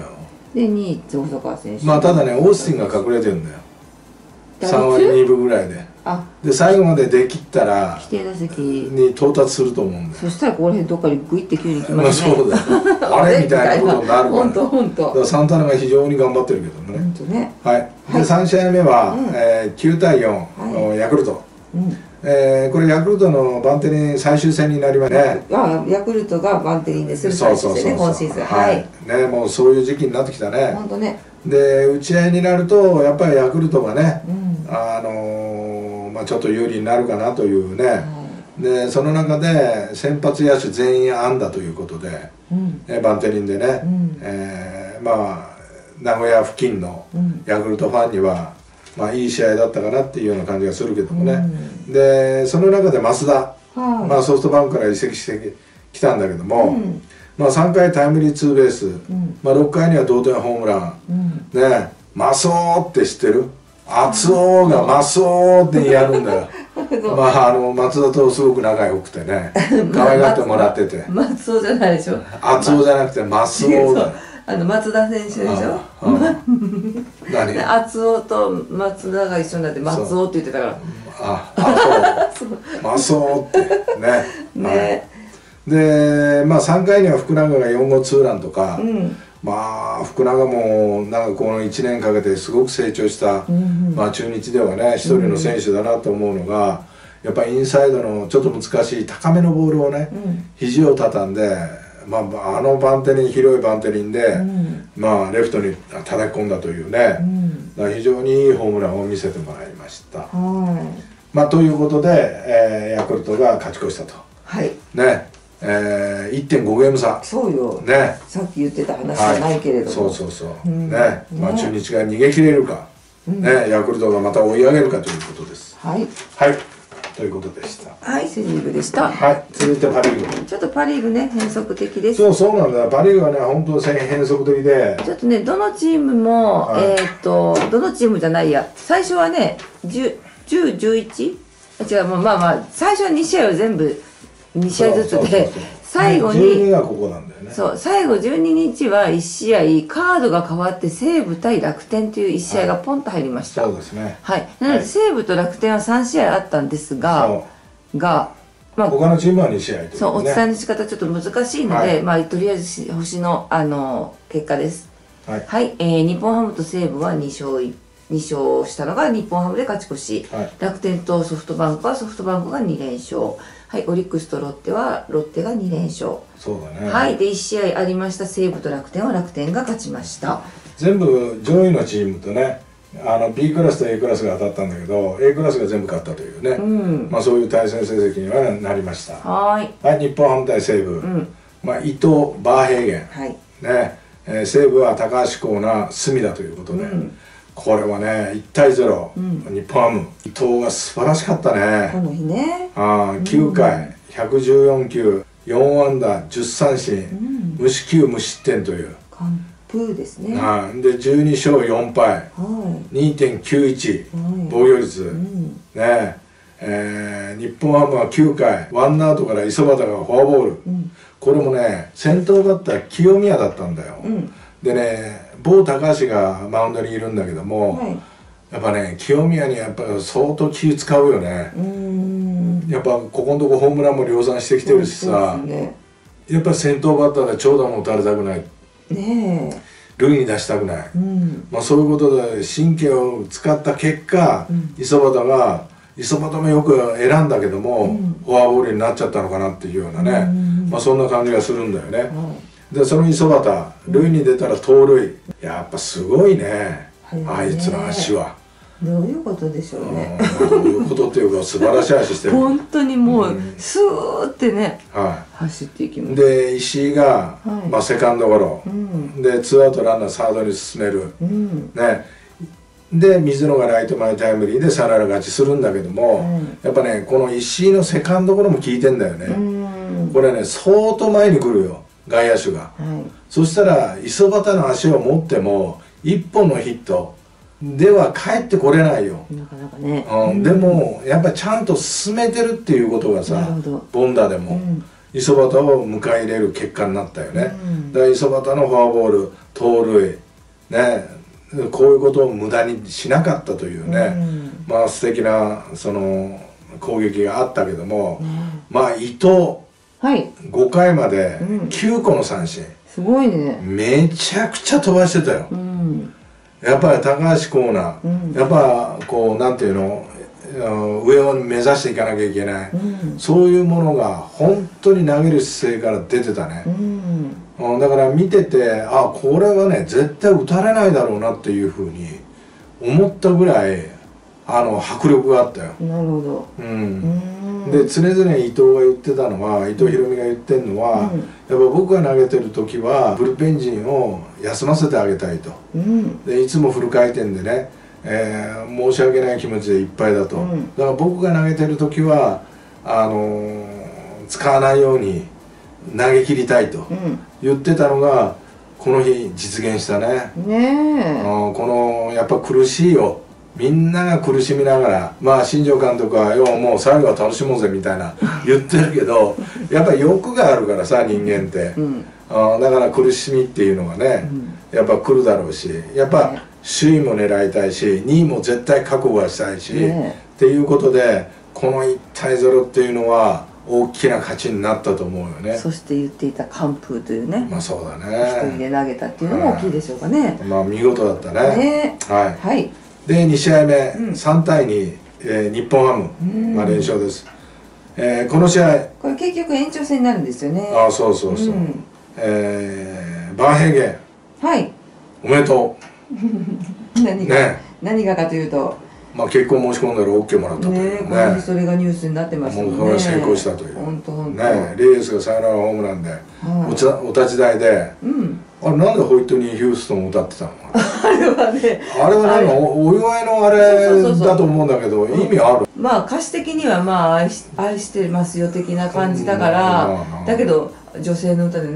2位細川選手。 まあただねオースティンが隠れてるんだよ。3割2分ぐらいで。で最後までできったら規定打席に到達すると思うんだよ。 そしたらここら辺どっかにグイって急に来ますね。 そうだよ。あれみたいなことになるから。 本当本当。 だからサンタナが非常に頑張ってるけどね。 本当ね。 はい。で3試合目は9対4ヤクルト。これヤクルトのバンテリン最終戦になりますね。 ヤクルトがバンテリンでする最終戦ね今シーズン。はい。 ねもうそういう時期になってきたね。 本当ね。 で打ち合いになるとやっぱりヤクルトがね、まあちょっと有利になるかなというね。でその中で先発野手全員安打ということで、バンテリンでね、まあ名古屋付近のヤクルトファンにはまあいい試合だったかなっていうような感じがするけどもね。でその中で増田、まあソフトバンクから移籍してきたんだけども。まあ3回タイムリーツーベース、まあ6回には同点ホームラン、ねマスオって知ってる？厚尾がマスオってやるんだよ。まあ松田とすごく仲良くてね可愛がってもらってて。 松尾じゃないでしょ。 厚尾じゃなくてマスオだ。 松田選手でしょ。何？厚尾と松田が一緒になって松尾って言ってたから。 そう。マスオってね。ね。でまあ3回には福永が4号ツーランとか、まあ福永もなんかこの1年かけてすごく成長した、まあ中日ではね一人の選手だなと思うのが、やっぱりインサイドのちょっと難しい高めのボールをね、肘を畳んで、まあ、バンテリン広いバンテリンで、まあレフトに叩き込んだというね、非常にいいホームランを見せてもらいました。まあということで、ヤクルトが勝ち越したと。ね。1.5 ゲーム差。 そうよ。 ね。 さっき言ってた話じゃないけれども。 そうね。まあ中日が逃げ切れるか、ね、ヤクルトがまた追い上げるかということです。はい。ということでした。 はい、セ・リーグでした。 はい。続いてパ・リーグ。 ちょっとパ・リーグね変則的です。 そうなんだ。パ・リーグはね本当変則的で。 ちょっとねどのチームもどのチームじゃないや。最初はね10、11？違うまあ最初は2試合を全部2試合ずつで最後に 12がここなんだよね。 そう、最後12日は1試合カードが変わって西武対楽天という1試合がポンと入りました。 そうですね。 はい。なので西武と楽天は3試合あったんですが、 まあ、他のチームは2試合というね。 そう、お伝えの仕方ちょっと難しいので、まあとりあえず星の結果です。はい。日本ハムと西武は2勝したのが日本ハムで勝ち越し、楽天とソフトバンクはソフトバンクが2連勝。はい、オリックスとロッテはロッテが2連勝。 そうだね。 はい、で1試合ありました西武と楽天は楽天が勝ちました。 全部上位のチームとね、B クラスと A クラスが当たったんだけど A クラスが全部勝ったというね、まあそういう対戦成績にはなりました。はい、日本ハム対西武、まあ伊藤バーヘーゲン、ね、西武は高橋光成隅田ということで、これはね1対0、日本ハム伊藤が素晴らしかったね。 この日ね、 9回114球4安打10三振、無四球無失点という完封ですね。 で12勝4敗、2.91 防御率、ね日本ハムは9回ワンアウトから磯端がフォアボール、これもね先頭バッター清宮だったんだよ。でね某高橋がマウンドにいるんだけども、やっぱね清宮にやっぱ相当気使うよね。やっぱここのとこホームランも量産してきてるしさ、やっぱ先頭バッターで長打も打たれたくない、塁に出したくない、まあそういうことで神経を使った結果、磯端もよく選んだけども、フォアボールになっちゃったのかなっていうようなね、まあそんな感じがするんだよね。でその磯端塁に出たら盗塁、やっぱすごいね、あいつの足は。 どういうことでしょうね。 どういうことっていうか素晴らしい足してる。 本当にもうスーってね、走っていきます。 で石井がまあセカンドゴロでツーアウトランナーサードに進める、ね、で水野がライト前タイムリーでサヨナラ勝ちするんだけども、やっぱねこの石井のセカンドゴロも効いてんだよね。これね相当前に来るよ外野手が。そしたら磯端の足を持っても1本のヒットでは帰ってこれないよ。 なかなかね。 でもやっぱりちゃんと進めてるっていうことがさ、ボンダでも磯端を迎え入れる結果になったよね。だから磯端のフォアボール盗塁ね、こういうことを無駄にしなかったというね、まあ素敵なその攻撃があったけども、まあ伊藤5回まで9個の三振、 すごいね。 めちゃくちゃ飛ばしてたよ。やっぱり高橋光成、やっぱこうなんていうの、上を目指していかなきゃいけない、そういうものが本当に投げる姿勢から出てたね。だから見ててこれはね絶対打たれないだろうなっていうふうに思ったぐらい迫力があったよ。 なるほど。 で常々伊藤が言ってたのは、伊藤大海が言ってるのは、やっぱ僕が投げてる時はブルペン陣を休ませてあげたいと、でいつもフル回転でね、申し訳ない気持ちでいっぱいだと、だから僕が投げてる時は使わないように投げ切りたいと言ってたのが、この日実現したね。このやっぱ苦しいよ、みんなが苦しみながら、まあ新庄監督はもう最後は楽しもうぜみたいな言ってるけど、やっぱり欲があるからさ人間って、だから苦しみっていうのがね、やっぱ来るだろうし、やっぱ首位も狙いたいし2位も絶対覚悟はしたいし、っていうことでこの1対0っていうのは大きな勝ちになったと思うよね。 そして言っていた完封というね、 まあそうだね、 一人で投げたっていうのも大きいでしょうかね。 まあ見事だったね。はい。で2試合目、3対2、日本ハム、まあ連勝です。この試合これ結局延長戦になるんですよね。 そうそうそう。バーヘーゲン、おめでとう。何がかというと、 まあ結婚申し込んだら OK もらったというね。この日それがニュースになってましたもんね。 もうこれは成功したという。 本当ね、レイエスがサヨナラホームランでお立ち台で、なんでホイットニー・ヒューストンを歌ってたの？ あれはね、 あれはなんかお祝いのあれだと思うんだけど、意味ある？ まあ歌詞的にはまあ愛してますよ的な感じだから、だけど女性の歌でね、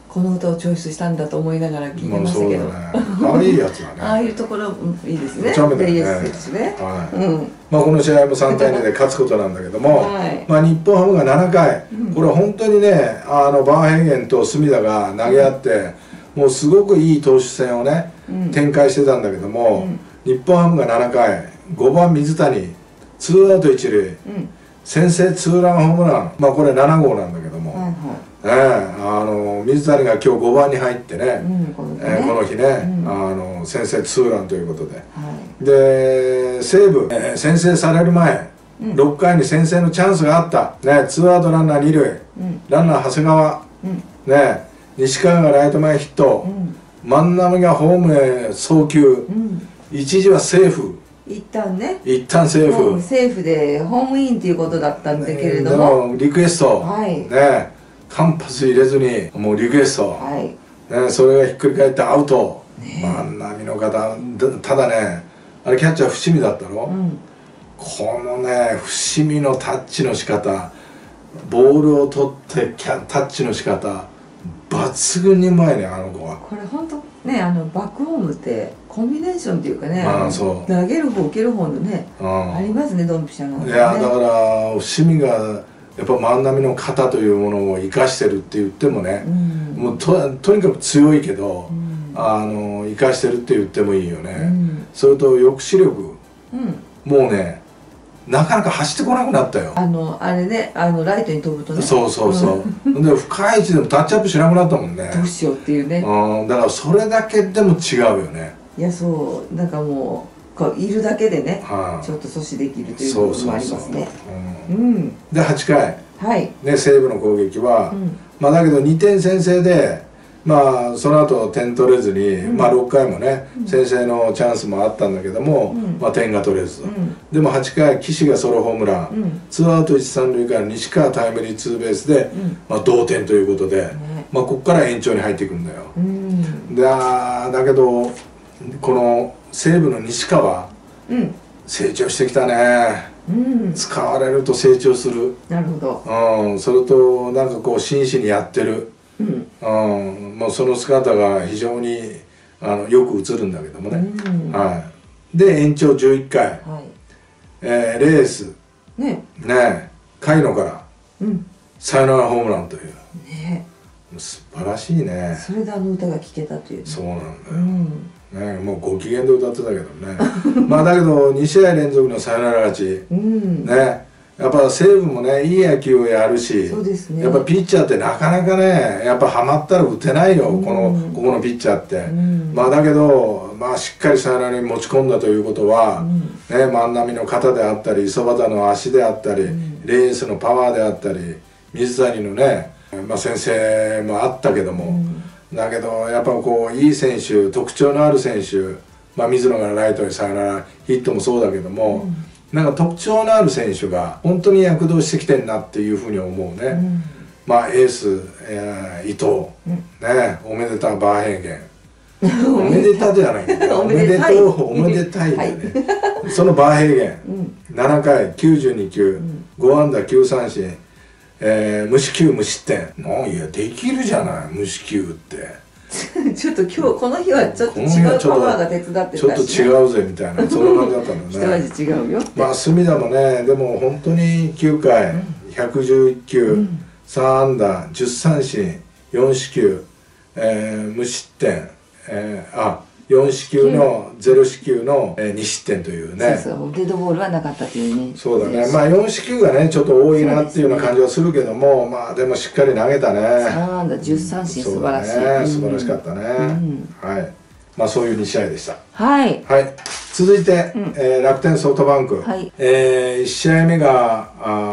この歌をチョイスしたんだと思いながら聞いてましたけど、 ああいいやつだね。 ああいうところいいですね。 ちゃめだよね。 ですね。 まあこの試合も3対2で勝つことなんだけども、まあ日本ハムが7回、これ本当にね、バーヘーゲンと隅田が投げ合って、もうすごくいい投手戦をね展開してたんだけども、日本ハムが7回、5番水谷、ツーアウト1塁、先制ツーランホームラン、まあこれ7号なんだけども、水谷が今日5番に入ってね、この日ね、先制ツーランということで、で西武、先制される前、6回に先制のチャンスがあった、ね、ツーアウトランナー2塁、ランナー長谷川、ね、西川がライト前ヒット、万波がホームへ送球、一時はセーフ。 一旦ね、 一旦セーフ、 セーフでホームインということだったんだけれども、 リクエスト、ね、間髪入れずにもうリクエスト、ね、それがひっくり返ってアウト、万波の方、ただね、あれキャッチャー伏見だったろ、このね伏見のタッチの仕方、ボールを取ってタッチの仕方抜群にうまいね、あの子は。これ本当ね、バックホームってコンビネーションっていうかね、投げる方受ける方のね、ありますね、ドンピシャの、 いやだから伏見がやっぱ万波の肩というものを生かしてるって言ってもね、もうとにかく強いけど、生かしてるって言ってもいいよね、それと抑止力、もうねなかなか走ってこなくなったよ。 あれね、ライトに飛ぶとね、 そうそうそう、で深い位置でもタッチアップしなくなったもんね。 どうしようっていうね。 だからそれだけでも違うよね。 いや、そうなんかもうこういるだけでね、ちょっと阻止できるということもありますね。で8回ね、西武の攻撃は、まあだけど2点先制で、まあその後点取れずに、まあ6回もね先制のチャンスもあったんだけども、まあ点が取れず、でも8回岸がソロホームラン、ツーアウト1、3塁から西川タイムリーツーベースで、まあ同点ということで、まあここから延長に入っていくんだよ。だけどこの西武の西川、成長してきたね。使われると成長する。 なるほど。 それとなんかこう真摯にやってる。もうその姿が非常によく映るんだけどもね。で延長11回、レースね、甲斐野からサヨナラホームランという。素晴らしいね。 それで歌が聴けたという。 そうなんだよ。もうご機嫌で歌ってたけどね。まあだけど2試合連続のサヨナラ勝ち。ね。やっぱ西武もねいい野球をやるし、やっぱピッチャーってなかなかねやっぱハマったら打てないよ、ここのピッチャーって。まあだけどまあしっかりサヨナラに持ち込んだということは、ね、万波の肩であったり磯端の足であったり、レースのパワーであったり、水谷のね、まあ、先生もあったけども、だけどやっぱこういい選手、特徴のある選手、まあ、水野がライトにサヨナラヒットもそうだけども、なんか特徴のある選手が本当に躍動してきてるなっていうふうに思うね。まあエース、伊藤、ね、おめでたバーヘーゲンおめでたじゃないんだよ、おめでたい、おめでたいだよね。そのバーヘーゲン、7回92球、5安打9三振、無四球無失点。いやできるじゃない無四球ってちょっと今日この日はちょっと違うパワーが手伝ってたし、ね、 ちょっと違うぜみたいなそんな感じだったんだね。 一味違うよって。 まあ隅田もねでも本当に9回、111球、3安打10三振4四球、無失点、4四球の0四球の2失点というね。 そうそう、デッドボールはなかったというね。 そうだね。まあ4四球がねちょっと多いなっていうような感じはするけども、まあでもしっかり投げたね。 3安打10三振素晴らしい。 素晴らしかったね。はい。まあそういう2試合でした。 はい。 はい。続いて楽天ソフトバンク。1試合目が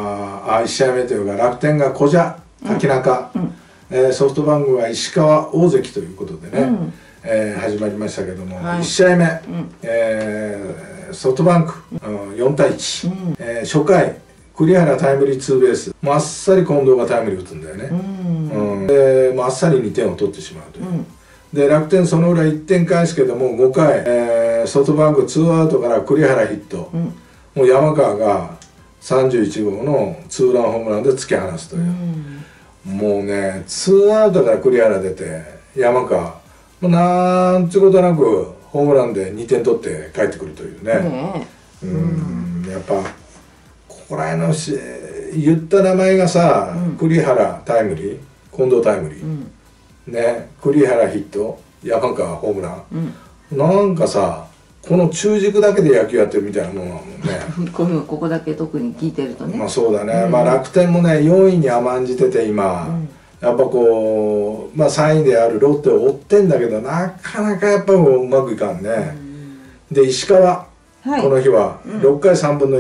1試合目というか楽天が古謝滝中、ソフトバンクが石川大関ということでね。始まりましたけども、1試合目、ソフトバンク4対1、初回栗原タイムリーツーベース、あっさり近藤がタイムリー打つんだよね。であっさり2点を取ってしまうという。で楽天その裏1点返すけども5回、ソフトバンク2アウトから栗原ヒット、もう山川が31号のツーランホームランで突き放すという。 もうね2アウトから栗原出て山川もうなんつうことなくホームランで2点取って帰ってくるというね。やっぱここら辺の言った名前がさ、栗原タイムリー、近藤タイムリー、ね、栗原ヒット、山川ホームラン、なんかさこの中軸だけで野球やってるみたいなもんなもんね。 ここだけ特に聞いてるとね。 まあそうだね、まあ楽天もね4位に甘んじてて今、やっぱこう、まあ、3位であるロッテを追ってんだけどなかなかやっぱうまくいかんね。で石川、この日は6回3分の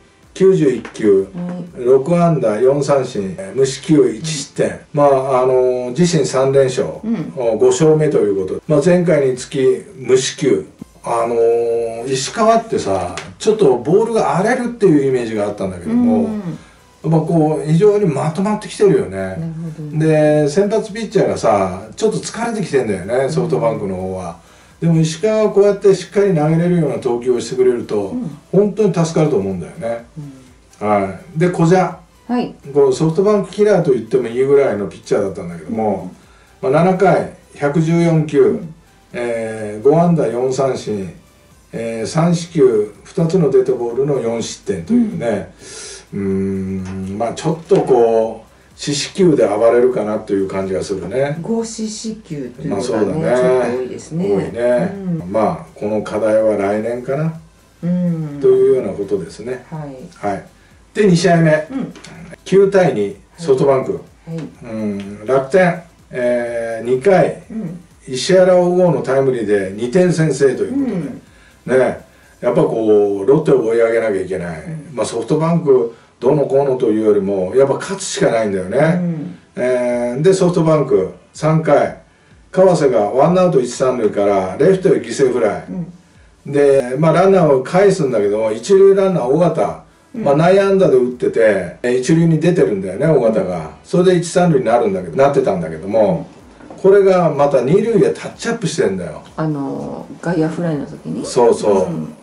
1、91球、6安打4三振、無四球1失点、まあ自身3連勝、5勝目ということで、まあ、前回につき無四球。石川ってさちょっとボールが荒れるっていうイメージがあったんだけども、やっぱこう非常にまとまってきてるよね。で先発ピッチャーがさちょっと疲れてきてんだよね、ソフトバンクの方は。でも石川はこうやってしっかり投げれるような投球をしてくれると、本当に助かると思うんだよね。で小蛇、このソフトバンクキラーと言ってもいいぐらいのピッチャーだったんだけども、まあ、7回114球、5安打4三振、3四球2つのデッドボールの4失点というね、まあちょっとこう四死球で暴れるかなという感じがするね。 5四死球ということはね、 ちょっと多いですね。 多いね。まあこの課題は来年かなというようなことですね。で2試合目、9対2ソフトバンク、楽天、2回、石原黄金のタイムリーで2点先制ということで、ね、やっぱこうロッテを追い上げなきゃいけない、まあ、ソフトバンクどうのこうのというよりもやっぱ勝つしかないんだよね。でソフトバンク3回川瀬がワンアウト1、3塁からレフトへ犠牲フライ、で、まあ、ランナーを返すんだけど一塁ランナー尾形、まあ、内野安打で打ってて一塁に出てるんだよね尾形が。それで1、3塁になってたんだけども、これがまた二塁へタッチアップしてんだよ。 外野フライの時に。 そうそう、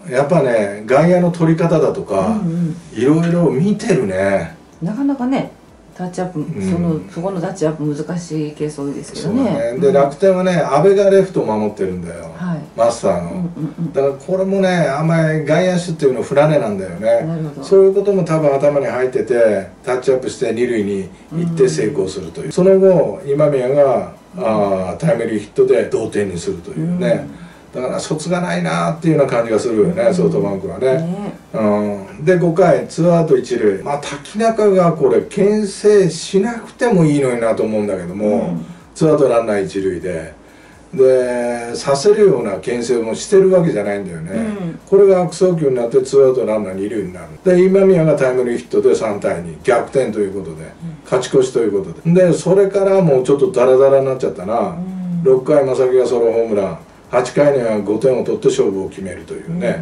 やっぱね外野の取り方だとか、いろいろ見てるね。 なかなかねタッチアップ、そこのタッチアップ難しいケース多いですけどね。 で楽天はね阿部がレフトを守ってるんだよ、マスターの。だからこれもねあんまり外野手っていうのフラネなんだよね。そういうことも多分頭に入っててタッチアップして二塁に行って成功するという。その後今宮がタイムリーヒットで同点にするというね。だから卒がないなっていうような感じがするよね、ソフトバンクはね。で5回ツーアウト一塁、まあ瀧中がこれ牽制しなくてもいいのになと思うんだけども、ツーアウトランナー一塁でさせるような牽制もしてるわけじゃないんだよね。これが悪送球になってツーアウトランナー二塁になる。で今宮がタイムリーヒットで3対2逆転ということで、勝ち越しということで、それからもうちょっとダラダラになっちゃったな。6回正木がソロホームラン、8回には5点を取って勝負を決めるというね。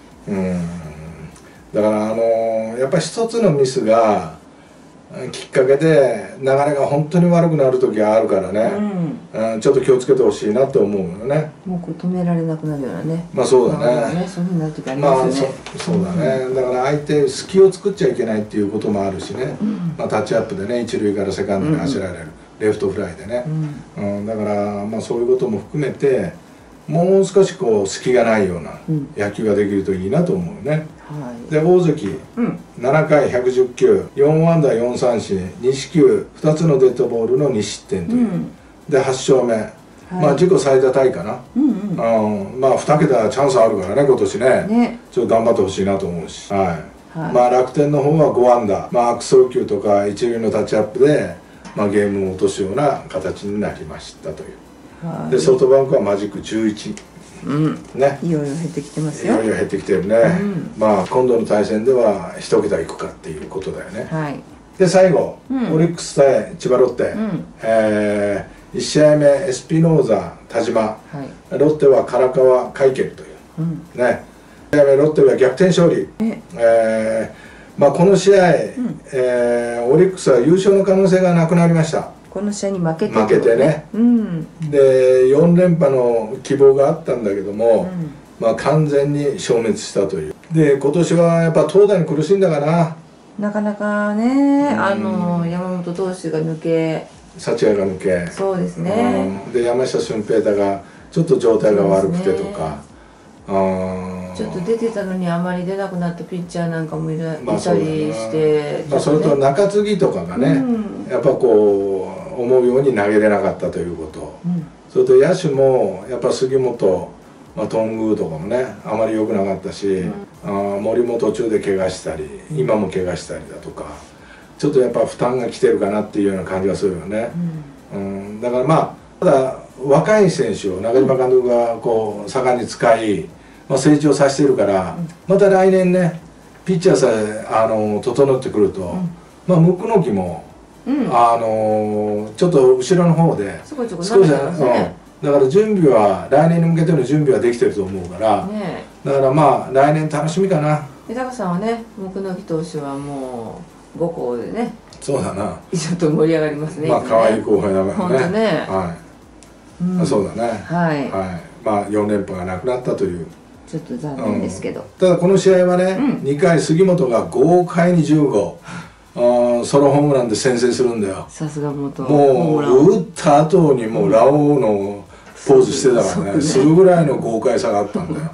だからやっぱり一つのミスがきっかけで流れが本当に悪くなる時があるからね、ちょっと気をつけてほしいなと思うよね。 もうこれ止められなくなるようなね。 まあそうだね。 そういうふうになる時ありますよね。 そうだね。だから相手隙を作っちゃいけないっていうこともあるしね。まあタッチアップでね一塁からセカンドに走られる、レフトフライでね。だからまあそういうことも含めてもう少しこう隙がないような野球ができるといいなと思うね。で大関、7回110球4安打4三振2四球2つのデッドボールの2失点という、で8勝目、まあ自己最多タイかな。まあ2桁チャンスあるからね今年ね。ちょっと頑張ってほしいなと思うし、まあ楽天の方は5安打、まあ悪送球とか一塁のタッチアップで、まあ、ゲームを落とすような形になりましたという。でソフトバンクはマジック11、ね、 いよいよ減ってきてますよ。 いよいよ減ってきてるね。まあ今度の対戦では1桁いくかっていうことだよね。で最後、オリックス対千葉ロッテ、1試合目エスピノーザ田島、ロッテは唐川カイケルという、ね、1試合目ロッテが逆転勝利。まあこの試合、オリックスは優勝の可能性がなくなりました。 この試合に負けてね。で4連覇の希望があったんだけども、まあ完全に消滅したという。で今年はやっぱ投打に苦しんだかな。 なかなかね、山本投手が抜け、 幸谷が抜け、 そうですね、 で山下舜平太がちょっと状態が悪くてとか、 ちょっと出てたのにあまり出なくなったピッチャーなんかもいたりして、 それと中継ぎとかがね、やっぱこう思うように投げれなかったということ、それと野手もやっぱ杉本、頓宮とかもねあまり良くなかったし、森も途中で怪我したり今も怪我したりだとか、ちょっとやっぱ負担が来てるかなっていうような感じがするよね。だからただ若い選手を中島監督がこう盛んに使い、成長させてるから、また来年ねピッチャーさえ整ってくると、椋木も、ちょっと後ろの方で少しだから準備は来年に向けての準備はできてると思うから、だから来年楽しみかな。 高さんはね、椋木投手はもう5校でね、 そうだな、 ちょっと盛り上がりますね。 可愛い後輩だからね。 本当ね。 そうだね。4連覇がなくなったという。 ちょっと残念ですけど。 ただこの試合はね、2回杉本が豪快に10号ソロホームランで先制するんだよ。 さすが元。 もう打った後にもうラオウのポーズしてたからね、するぐらいの豪快さがあったんだよ。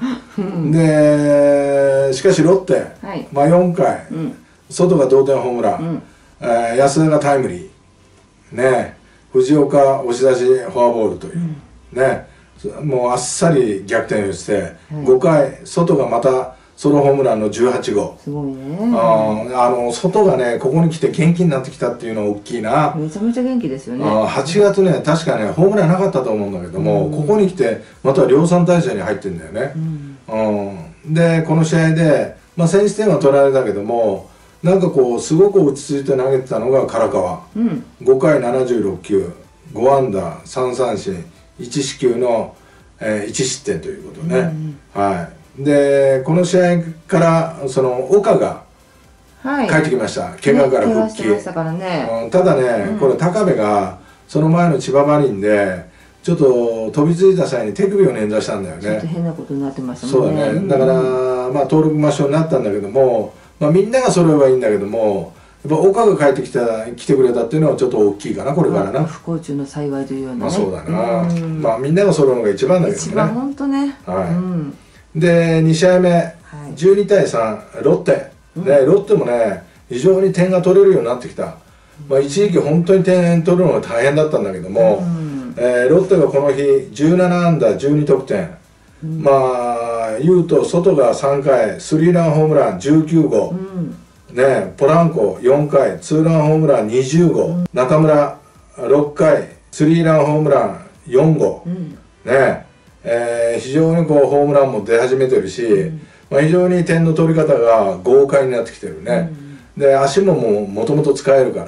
でしかしロッテ、4回、外が同点ホームラン、安田がタイムリーね、藤岡押し出しフォアボールというね、もうあっさり逆転をして、5回外がまたソロホームランの18号。 すごいね。 外がねここに来て元気になってきたっていうのは大きいな。 めちゃめちゃ元気ですよね。 8月ね確かねホームランなかったと思うんだけども、ここに来てまた量産体制に入ってんだよね。でこの試合で先取点は取られたけども、なんかこうすごく落ち着いて投げてたのが唐川。5回76球5安打3三振1四球の、1失点ということね。でこの試合からその岡が帰ってきました、怪我から復帰。ただね、これ高部がその前の千葉マリンでちょっと飛びついた際に手首を捻挫したんだよね。 ちょっと変なことになってましたもんね。 そうだね。だから登録抹消になったんだけども、みんなが揃えばいいんだけども、やっぱ岡が帰ってきてくれたっていうのはちょっと大きいかな、これからな。 不幸中の幸いというようなね。 そうだな。みんなが揃うのが一番だけどね。 一番本当ね。 で2試合目、12対3ロッテ、ロッテもね非常に点が取れるようになってきた。一時期本当に点取るのが大変だったんだけども、ロッテがこの日17安打12得点、言うと外が3回スリーランホームラン19号、ポランコ4回ツーランホームラン20号、中村6回スリーランホームラン4号、非常にこうホームランも出始めてるし、非常に点の取り方が豪快になってきてるね。で足ももともと使えるから、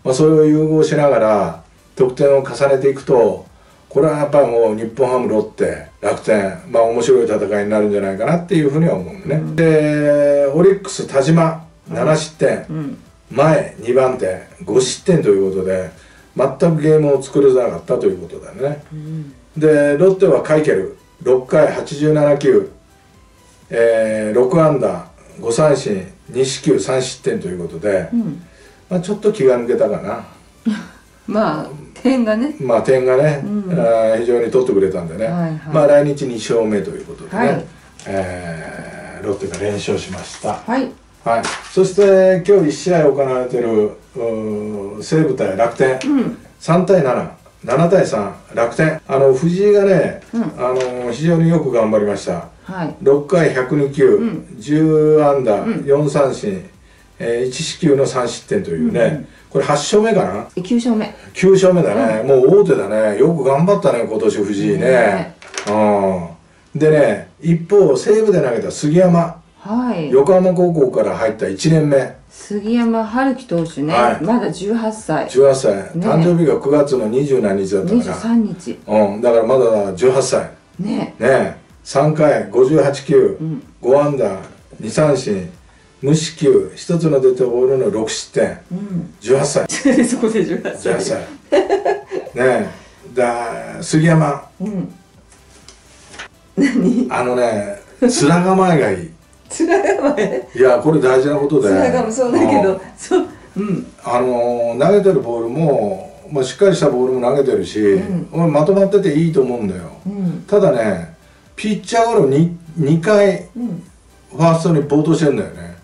それを融合しながら得点を重ねていくと、これはやっぱりもう日本ハムロッテ楽天面白い戦いになるんじゃないかなっていうふうには思うね。でオリックス田島7失点、前2番手5失点ということで全くゲームを作れなかったということだね。でロッテはカイケル6回87球、6安打5三振2四球3失点ということで、ちょっと気が抜けたかな。 点がね、 非常に取ってくれたんでね、来日2勝目ということでね、ロッテが連勝しました。そして今日1試合行われている西武対楽天、3対7対3楽天、藤井がね、非常によく頑張りました。6回102球、10安打4三振、1四球の3失点というね、これ8勝目かな。 9勝目。 9勝目だね、もう大手だね。よく頑張ったね今年藤井ね。でね、一方西武で投げた杉山、横浜高校から入った1年目杉山春樹投手ね、まだ18歳。 18歳、誕生日が9月の20何日だったかな。 23日。 だからまだ18歳ね。3回58球、5安打2三振無四球1つのデッドボールの6失点、18歳。 そこで18歳。 ねえ、杉山、面構えがいい。 辛いわね。 いやこれ大事なことで、 辛いかもそうだけど、そう、 投げてるボールも、まあ、しっかりしたボールも投げてるし、まとまってていいと思うんだよ。ただね、ピッチャーゴロ 2回、ファーストに暴投してんだよね。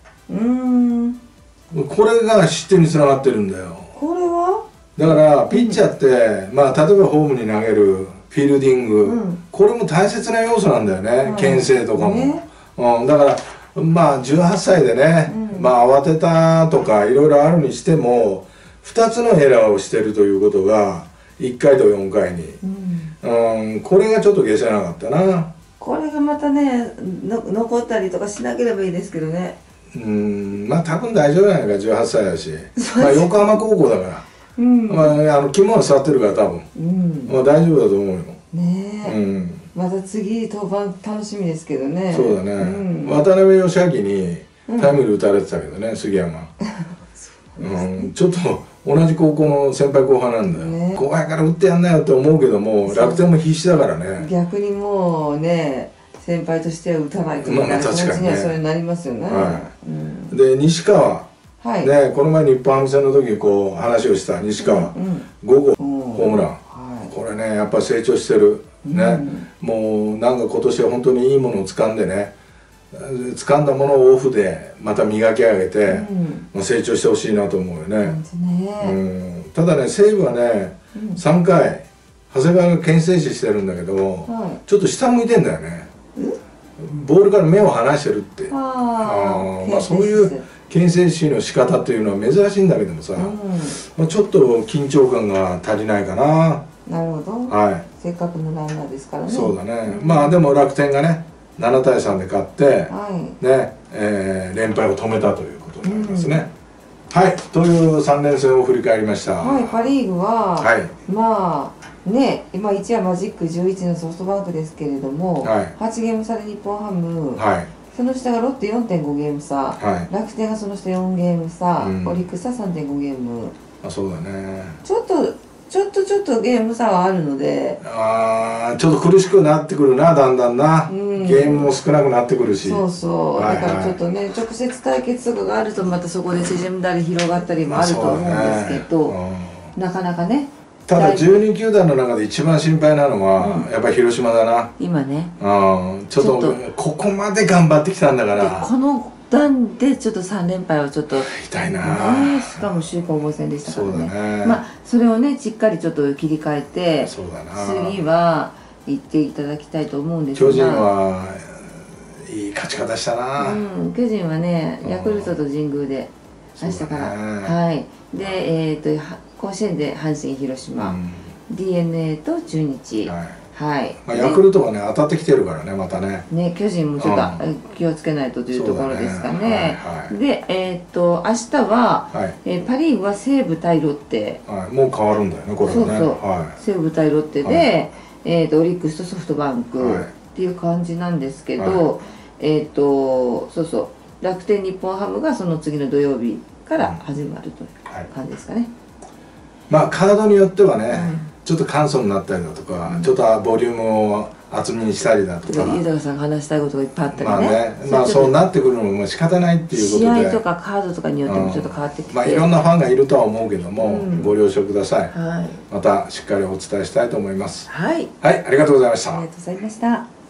これが失点につながってるんだよ。 これはだからピッチャーって、まあ例えばホームに投げるフィールディング、これも大切な要素なんだよね、牽制とかも。だからまあ18歳でね、まあ慌てたとかいろいろあるにしても2つのエラーをしてるということが1回と4回に、これがちょっと消せなかったな。 これがまたね残ったりとかしなければいいですけどね。 まあ多分大丈夫じゃないか、18歳だし、まあ横浜高校だから、まあ肝は座ってるから多分、まあ大丈夫だと思うよ。 ねえ、また次登板楽しみですけどね。 そうだね、渡辺義明にタイムリー打たれてたけどね、杉山。ちょっと同じ高校の先輩後輩なんだよ。後輩から打ってやんなよって思うけども、楽天も必死だからね。 逆にもうね、先輩としては打たないといけない気持ちにはそれになりますよね。で西川ね、この前日本ハム戦の時こう話をした西川、5号ホームラン、これねやっぱ成長してるね。もうなんか今年は本当にいいものを掴んでね、掴んだものをオフでまた磨き上げて、成長してほしいなと思うよね。ただね西武はね、3回長谷川が牽制死してるんだけど、ちょっと下向いてんだよね。ボールから目を離してるって。まあそういう牽制死の仕方っていうのは珍しいんだけどもさ、ちょっと緊張感が足りないかな。 なるほど。せっかくのランナーですからね。 そうだね。まあでも楽天がね7対3で勝ってね、連敗を止めたということになりますね。はい、という3連戦を振り返りました。 パ・リーグはまあね、今一夜マジック11のソフトバンクですけれども、8ゲーム差で日本ハム、その下がロッテ 4.5 ゲーム差、楽天がその下4ゲーム差、オリックスは 3.5 ゲーム。 そうだね。 ちょっとゲーム差はあるので、 ちょっと苦しくなってくるな、だんだんな。ゲームも少なくなってくるし。 そうそう、だからちょっとね、直接対決とかがあるとまたそこで縮んだり広がったりもあると思うんですけど、なかなかね。 ただ12球団の中で一番心配なのはやっぱり広島だな。 今ね、 ちょっとここまで頑張ってきたんだから、 この段でちょっと3連敗はちょっと痛いな。 しかも首位攻防戦でしたからね。まあそれをねしっかりちょっと切り替えて、次は行っていただきたいと思うんですが、 巨人はいい勝ち方したな。 巨人はねヤクルトと神宮で明日から、で甲子園で阪神広島、DNA と中日、ヤクルトがね当たってきてるからね、またね。巨人もちょっと気をつけないとというところですかね。で明日はパ・リーグは西武対ロッテ、 もう変わるんだよねこれはね。 そう西武対ロッテでオリックスとソフトバンクっていう感じなんですけど、そうそう楽天日本ハムがその次の土曜日から始まるという感じですかね。 まあカードによってはね、ちょっと簡素になったりだとか、ちょっとボリュームを厚みにしたりだとか、 豊さんが話したいことがいっぱいあったりね。 まあそうなってくるのも仕方ないっていうことで、 試合とかカードとかによってもちょっと変わってきて、 まあいろんなファンがいるとは思うけども、ご了承ください。またしっかりお伝えしたいと思います。はい、ありがとうございました。 ありがとうございました。